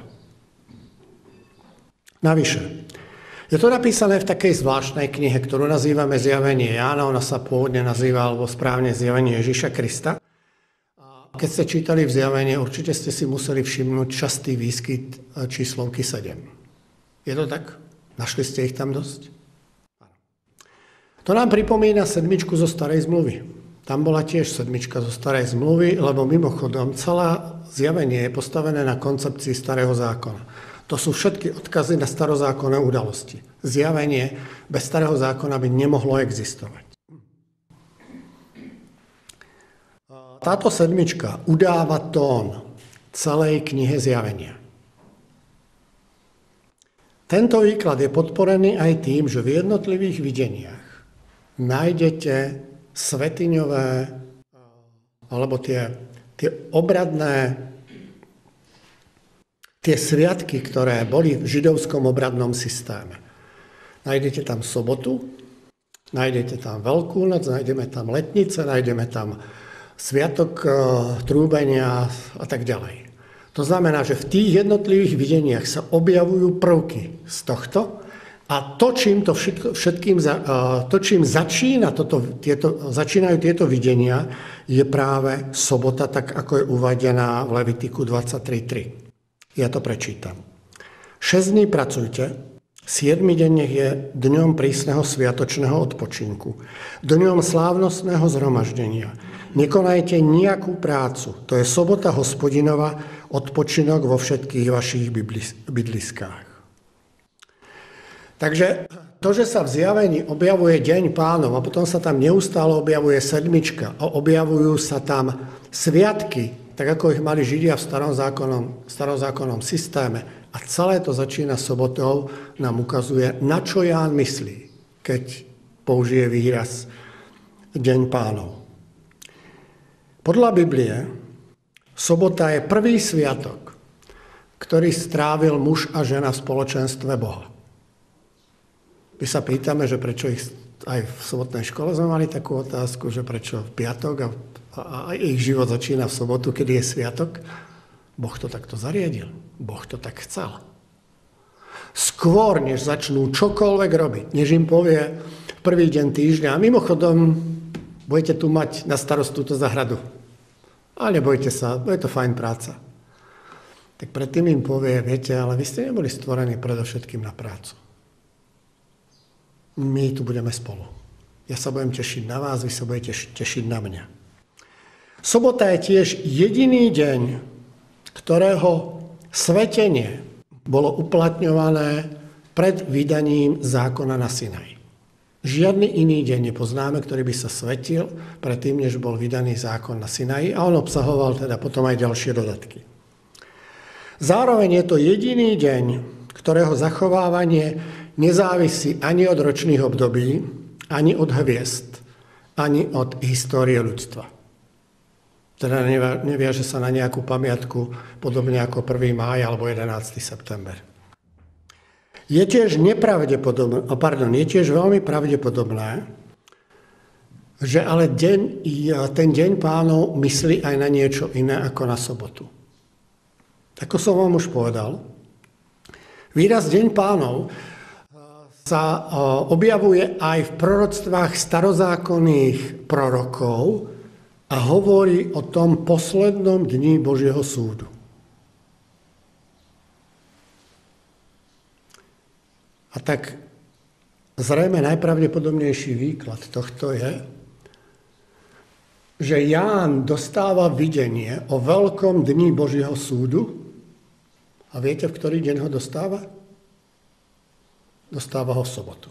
Navyše, je to napísané v takej zvláštnej knihe, ktorú nazývame Zjavenie Jána, ona sa pôvodne nazýva, alebo správne Zjavenie Ježiša Krista. A keď ste čítali v Zjavenie, určite ste si museli všimnúť častý výskyt číslovky 7. Je to tak? Našli ste ich tam dosť? To nám pripomína 7 zo Starej zmluvy. Tam bola tiež 7 zo Starej zmluvy, lebo mimochodom celá Zjavenie je postavené na koncepcii Starého zákona. To sú všetky odkazy na starozákonné udalosti. Zjavenie bez Starého zákona by nemohlo existovať. Táto 7 udáva tón celej knihe Zjavenia. Tento výklad je podporený aj tým, že v jednotlivých videniach nájdete svetiňové alebo tie obradné tie sviatky, ktoré boli v židovskom obradnom systéme. Nájdete tam sobotu, nájdete tam Veľkú noc, nájdeme tam letnice, nájdeme tam sviatok trúbenia a tak ďalej. To znamená, že v tých jednotlivých videniach sa objavujú prvky z tohto a to, čím začínajú tieto videnia, je práve sobota, tak ako je uvedená v Levitiku 23.3. Ja to prečítam. 6 dní pracujte, 7 deň nech je dňom prísneho sviatočného odpočinku, dňom slávnostného zhromaždenia. Nekonajte nejakú prácu, to je sobota Hospodinova, odpočinok vo všetkých vašich bydliskách. Takže to, že sa v Zjavení objavuje Deň Pánov a potom sa tam neustále objavuje 7 a objavujú sa tam sviatky, tak ako ich mali Židia v starozákonnom systéme. A celé to začína sobotou, nám ukazuje, na čo Ján myslí, keď použije výraz Deň Pánov. Podľa Biblie sobota je prvý sviatok, ktorý strávil muž a žena v spoločenstve Boha. My sa pýtame, že prečo aj v sobotnej škole sme mali takú otázku, že prečo v piatok a ich život začína v sobotu, kedy je sviatok. Boh to takto zariadil. Boh to tak chcel. Skôr, než začnú čokoľvek robiť, než im povie prvý deň týždňa, a mimochodom budete tu mať na starost túto zahradu. Ale nebojte sa, bude to fajn práca. Tak predtým im povie, viete, ale vy ste neboli stvorení predovšetkým na prácu. My tu budeme spolu. Ja sa budem tešiť na vás, vy sa budete tešiť na mňa. Sobota je tiež jediný deň, ktorého svetenie bolo uplatňované pred vydaním zákona na Sinaji. Žiadny iný deň nepoznáme, ktorý by sa svetil predtým, než bol vydaný zákon na Sinaji, a on obsahoval teda potom aj ďalšie dodatky. Zároveň je to jediný deň, ktorého zachovávanie nezávisí ani od ročných období, ani od hviezd, ani od histórie ľudstva. Teda neviaže sa na nejakú pamiatku, podobne ako 1. máj alebo 11. september. Je tiež veľmi pravdepodobné, že ale ten deň Pánov myslí aj na niečo iné ako na sobotu. Ako som vám už povedal, výraz Deň Pánov sa objavuje aj v proroctvách starozákonných prorokov a hovorí o tom poslednom dni Božieho súdu. A tak Zrejme najpravdepodobnejší výklad tohto je, že Ján dostáva videnie o veľkom dni Božieho súdu. A viete, v ktorý deň ho dostáva? Dostáva ho v sobotu.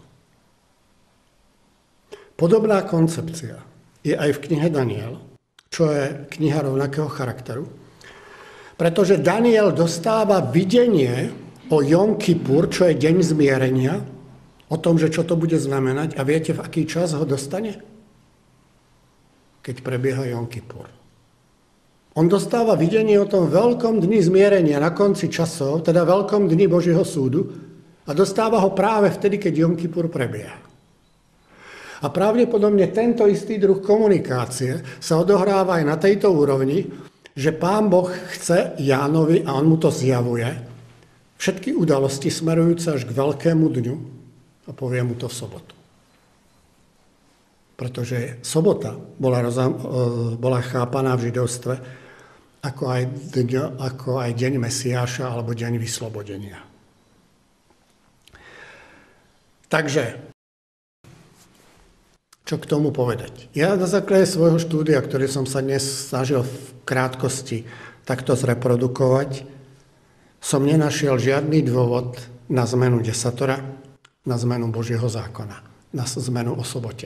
Podobná koncepcia je aj v knihe Daniel, čo je kniha rovnakého charakteru. Pretože Daniel dostáva videnie o Jom Kippur, čo je deň zmierenia, o tom, že čo to bude znamenať. A viete, v aký čas ho dostane? Keď prebieha Jom Kippur. On dostáva videnie o tom veľkom dni zmierenia na konci časov, teda veľkom dni Božieho súdu, a dostáva ho práve vtedy, keď Jom Kippur prebieha. A pravdepodobne tento istý druh komunikácie sa odohráva aj na tejto úrovni, že Pán Boh chce Jánovi, a on mu to zjavuje, všetky udalosti smerujúce až k veľkému dňu, a povie mu to v sobotu. Pretože sobota bola chápaná v židovstve ako aj deň Mesiáša alebo deň vyslobodenia. Takže, čo k tomu povedať? Ja na základe svojho štúdia, ktorý som sa dnes snažil v krátkosti takto zreprodukovať, som nenašiel žiadny dôvod na zmenu desatora, na zmenu Božieho zákona, na zmenu o sobote.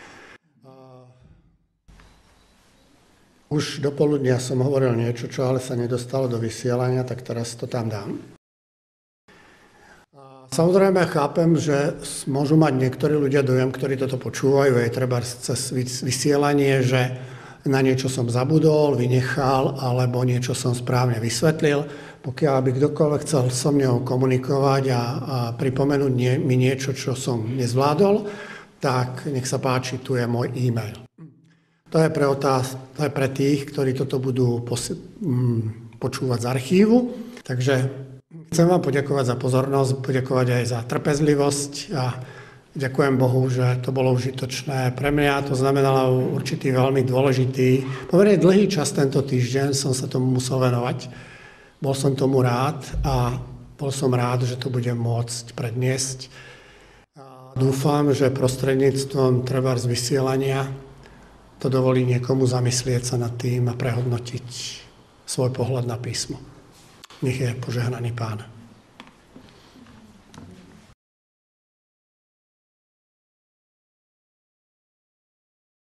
Už do poludnia som hovoril niečo, čo ale sa nedostalo do vysielania, tak teraz to tam dám. Samozrejme chápem, že môžu mať niektorí ľudia dojem, ktorí toto počúvajú, aj treba cez vysielanie, že na niečo som zabudol, vynechal, alebo niečo som správne vysvetlil. Pokiaľ by kdokoľvek chcel so mnou komunikovať a pripomenúť mi niečo, čo som nezvládol, tak nech sa páči, tu je môj e-mail. To je pre tých, ktorí toto budú počúvať z archívu. Takže chcem vám poďakovať za pozornosť, poďakovať aj za trpezlivosť a ďakujem Bohu, že to bolo užitočné. Pre mňa to znamenalo určitý veľmi dôležitý, pomerne dlhý čas tento týždeň som sa tomu musel venovať. Bol som tomu rád a bol som rád, že to budem môcť predniesť. A dúfam, že prostredníctvom trebárs vysielania to dovolí niekomu zamyslieť sa nad tým a prehodnotiť svoj pohľad na písmo. Nech je požehnaný Pán.